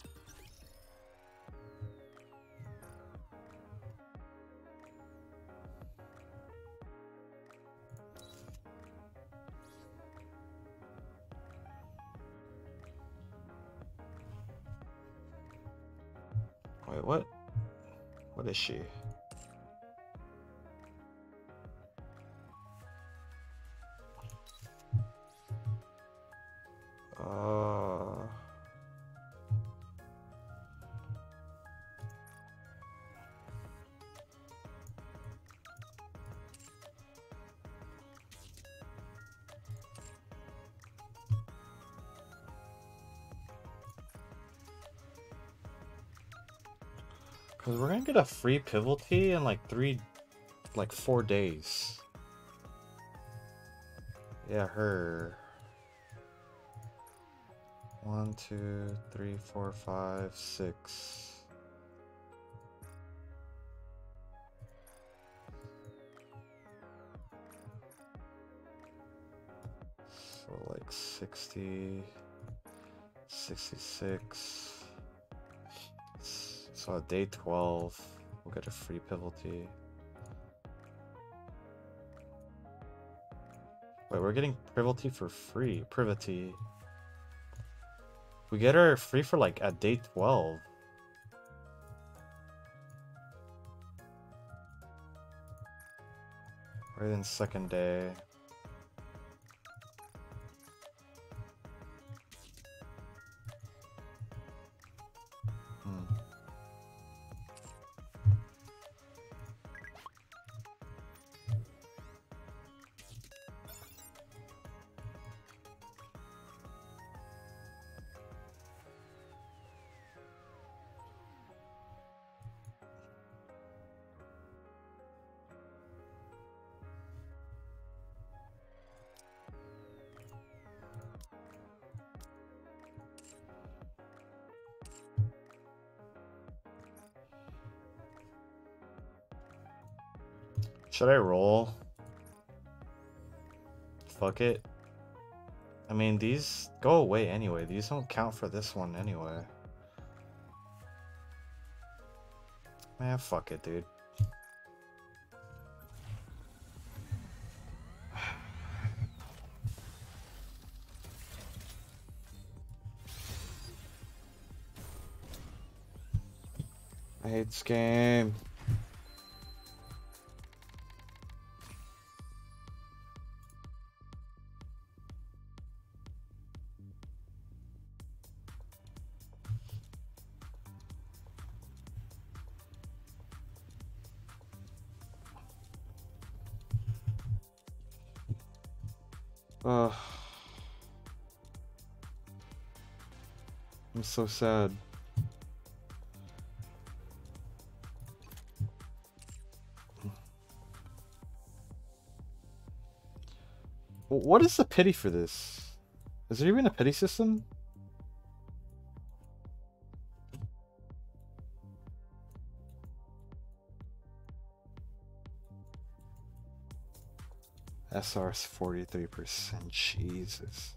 Wait, what? What is she? Cause we're gonna get a free pivotal in like 4 days. Yeah, her. 1, 2, 3, 4, 5, 6. So like 60, 66. So at day 12, we'll get a free Pivoty. Wait, we're getting Pivoty for free. Privity. We get her free for like at day 12. Right in second day. Should I roll? Fuck it. I mean, these go away anyway. These don't count for this one anyway. Man, fuck it, dude. I hate this game. I'm so sad. What is the pity for this? Is there even a pity system? SR's 43%. Jesus.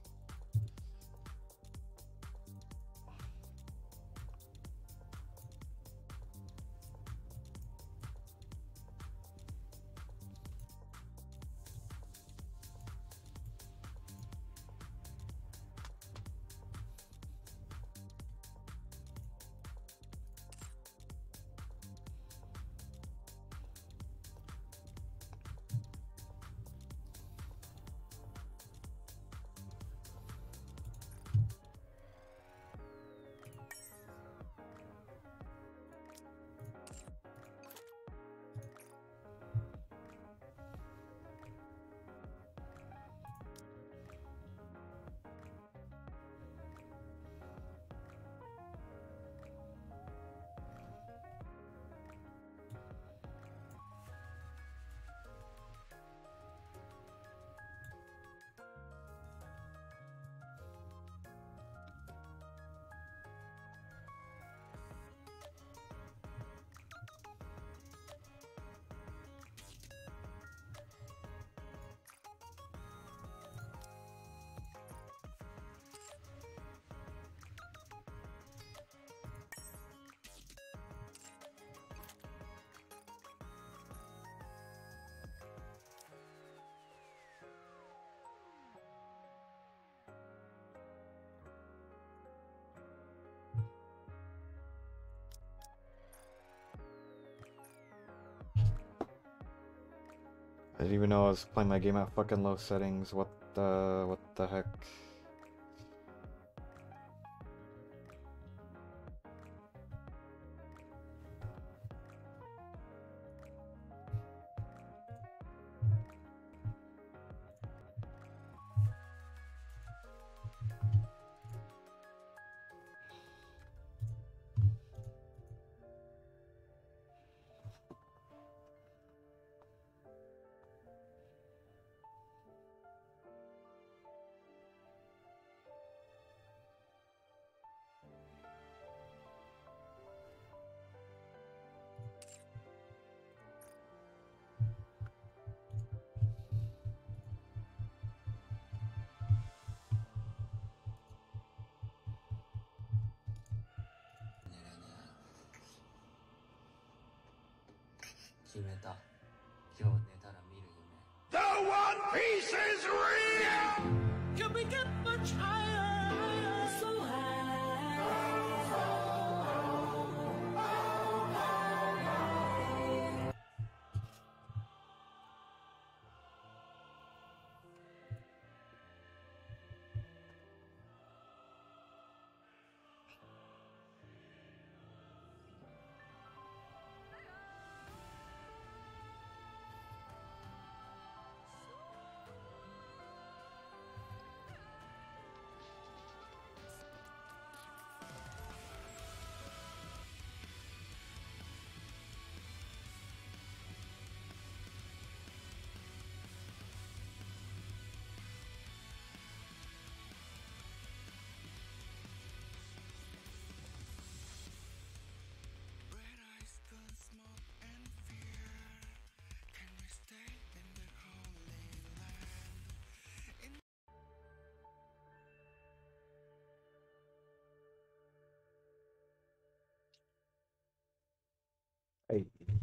I didn't even know I was playing my game at fucking low settings. What the heck? 決めた。今日寝たら見る夢。 The One Piece is real! Can we get much higher? So high. Red eyes, the smoke and fear. Can we stay in the holy land? Hey.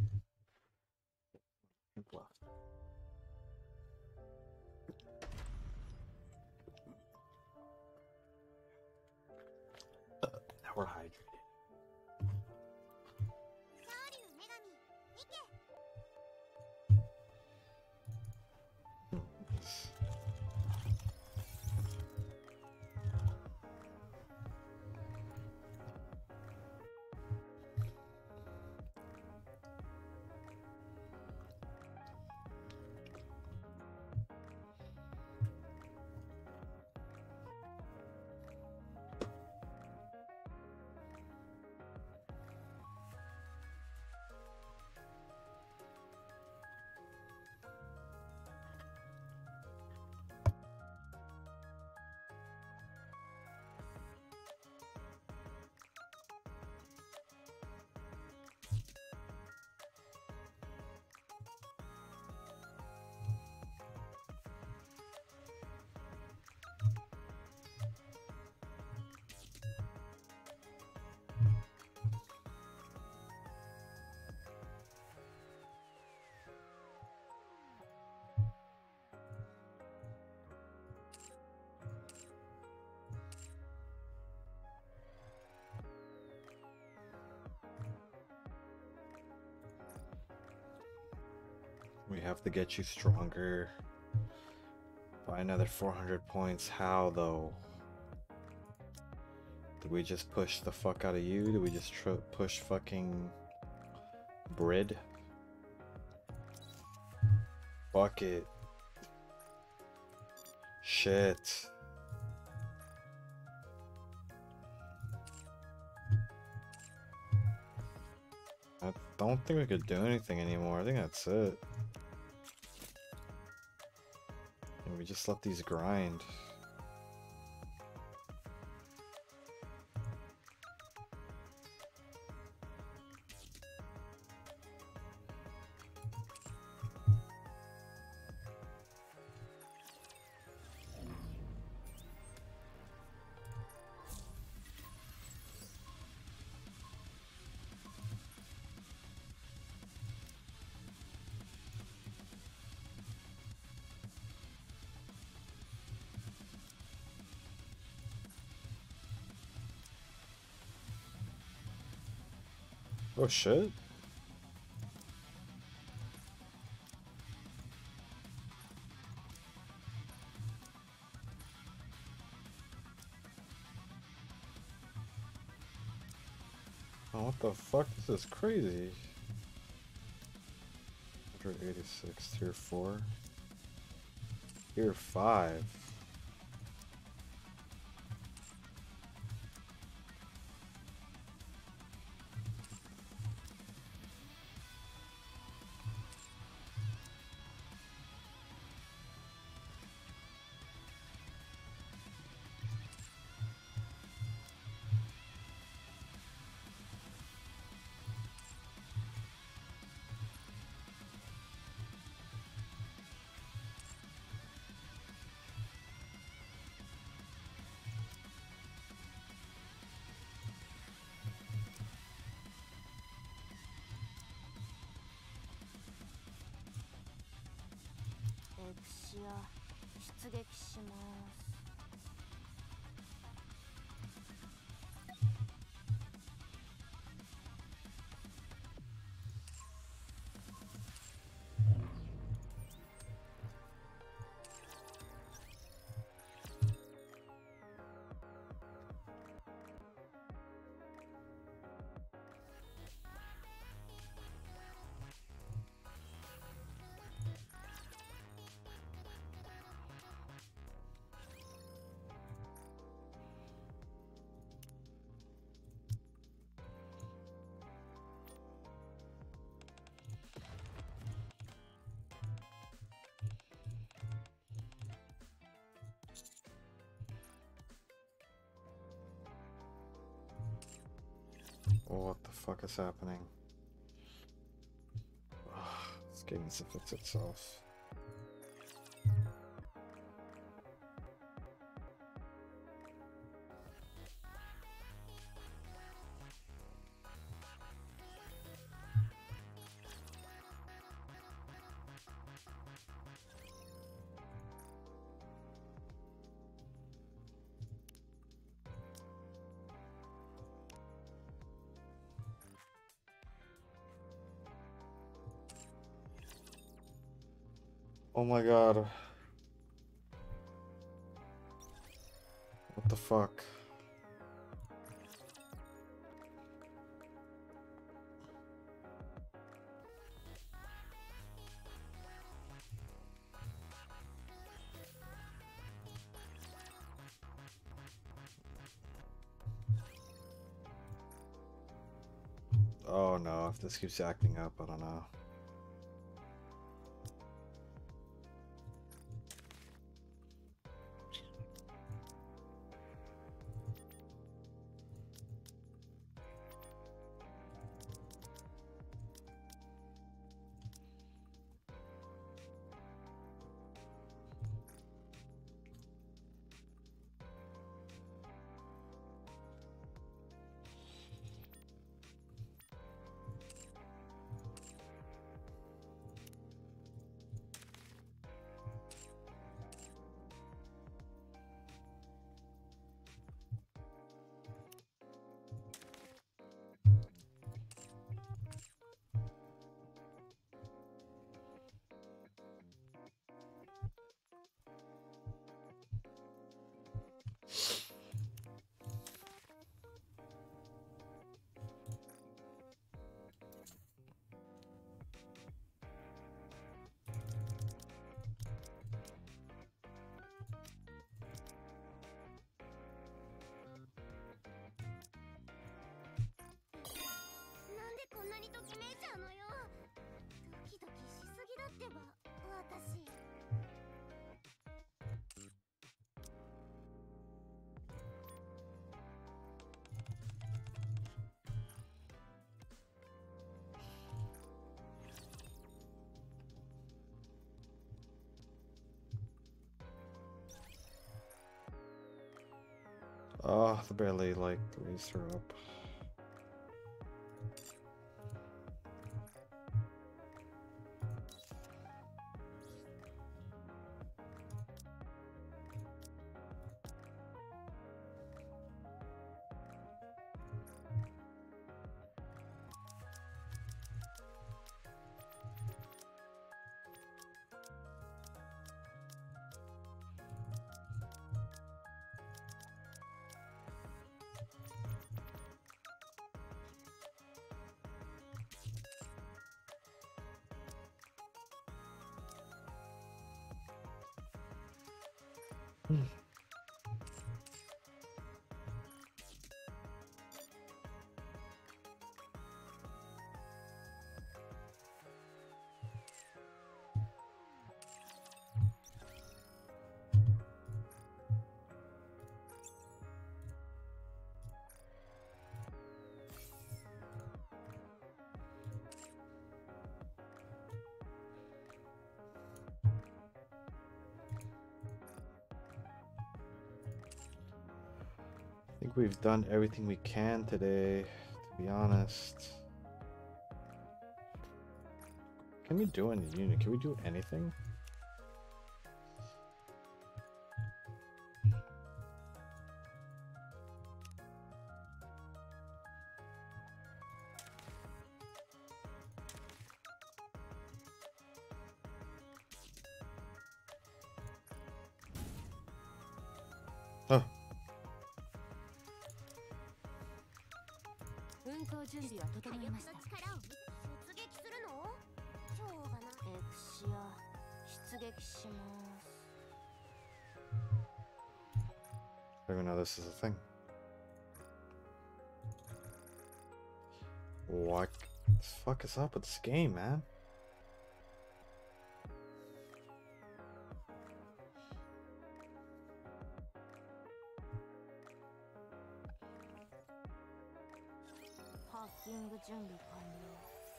Pink left. Now we're hydrated. 勝利の女神ミケ We have to get you stronger by another 400 points. How though? Did we just push the fuck out of you? Did we just push fucking Brid? Fuck it. Shit. I don't think we could do anything anymore. I think that's it. And we just let these grind. Oh shit. Oh, what the fuck? This is crazy. 186, tier 4. Tier 5. 歴史や出撃します。 What the fuck is happening? This game needs to fix itself. Oh my god. What the fuck? Oh no, if this keeps acting up, I don't know. Oh, the barely like raised her up. I think we've done everything we can today, to be honest. Can we do any unit? Can we do anything? 戦闘準備は整いました。力を出撃するの？しょうがない。エクシア出撃します。 I don't even know this is a thing. What the fuck is up with this game, man? Hacking 準備完了。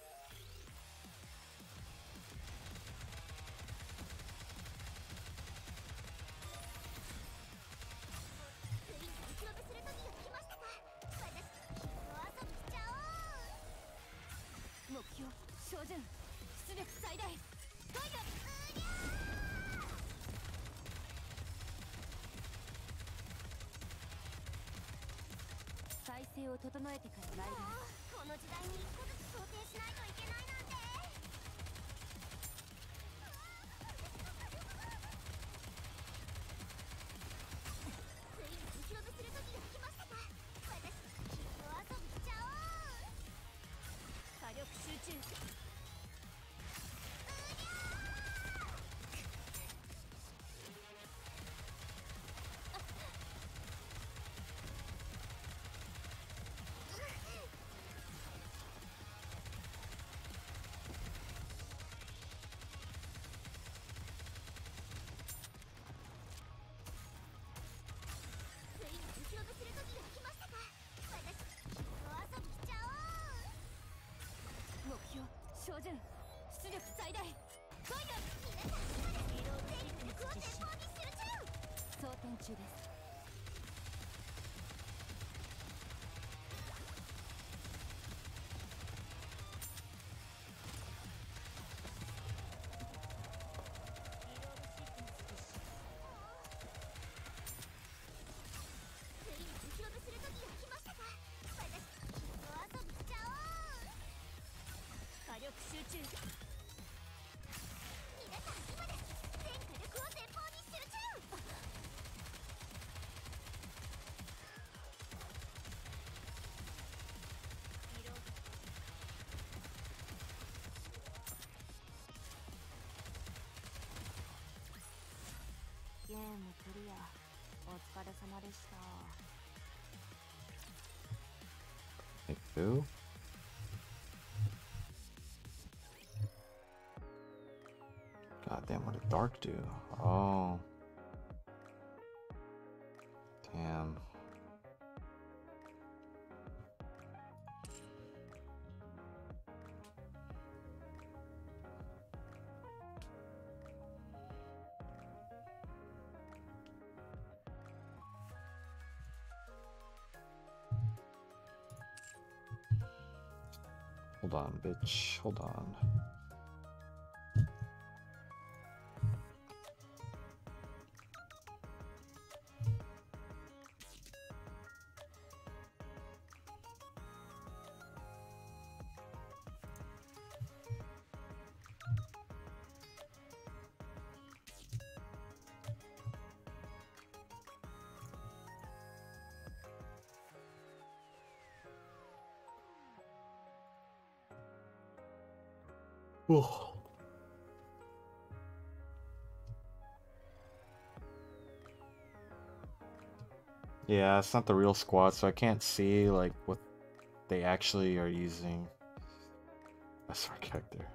目標照準出力最大。体勢を整えてから参ります。この時代に一個ずつ想定しないといけないなんて。ついに後ろめする時が来ましたか。私ヒーロー遊びしちゃおう。火力集中。照準出力最大。来いよ皆さん、リロード全力を前方に集中。装填中です。リロードシークエンス実施。ついに後ろめする時が来ましたか。私ヒーロー遊びしちゃおう。火力集中。皆さん今です全火力を前方に集中。リロード。ゲームクリアお疲れ様でした。 Thank you. God damn, what did Dark do? Oh. Damn. Hold on, bitch. Hold on. Oh. Yeah, it's not the real squad, so I can't see like what they actually are using as our character.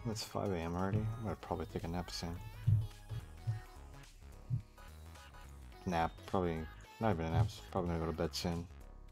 It's 5 a.m. already. I'm gonna probably take a nap soon. Nap, probably not even a nap. Probably gonna go to bed soon.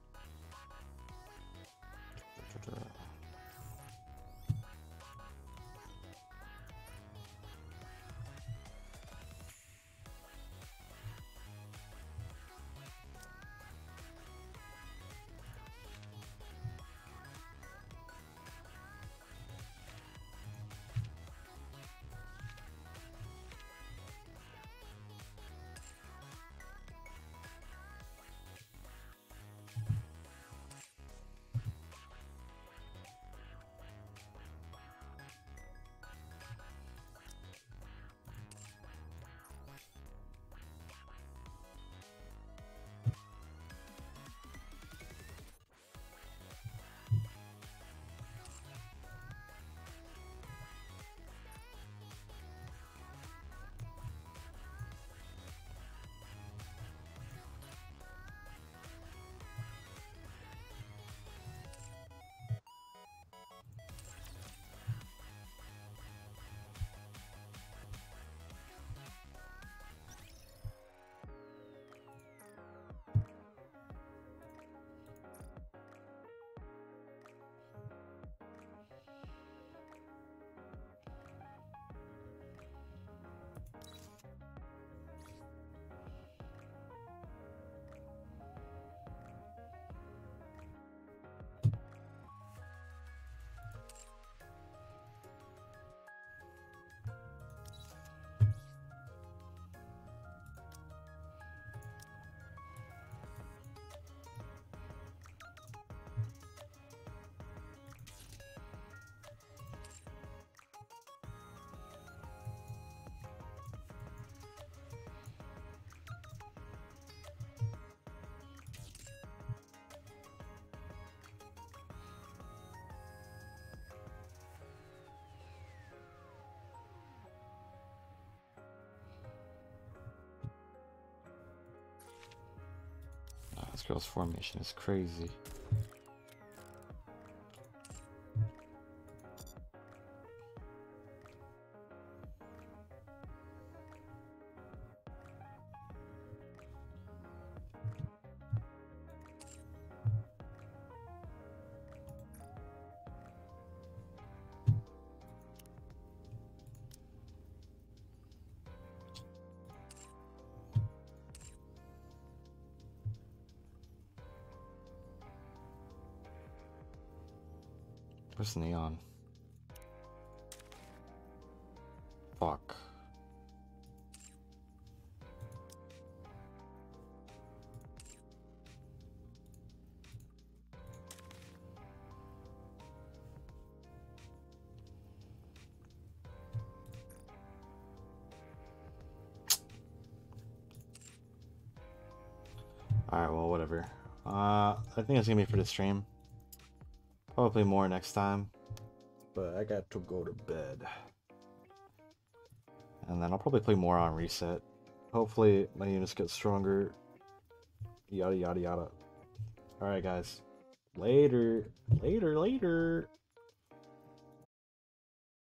This girl's formation is crazy. Where's Neon? Fuck. Alright, well, whatever. I think it's gonna be for the stream. Probably more next time. But I got to go to bed. And then I'll probably play more on reset. Hopefully my units get stronger. Yada yada yada. Alright guys. Later. Later, later.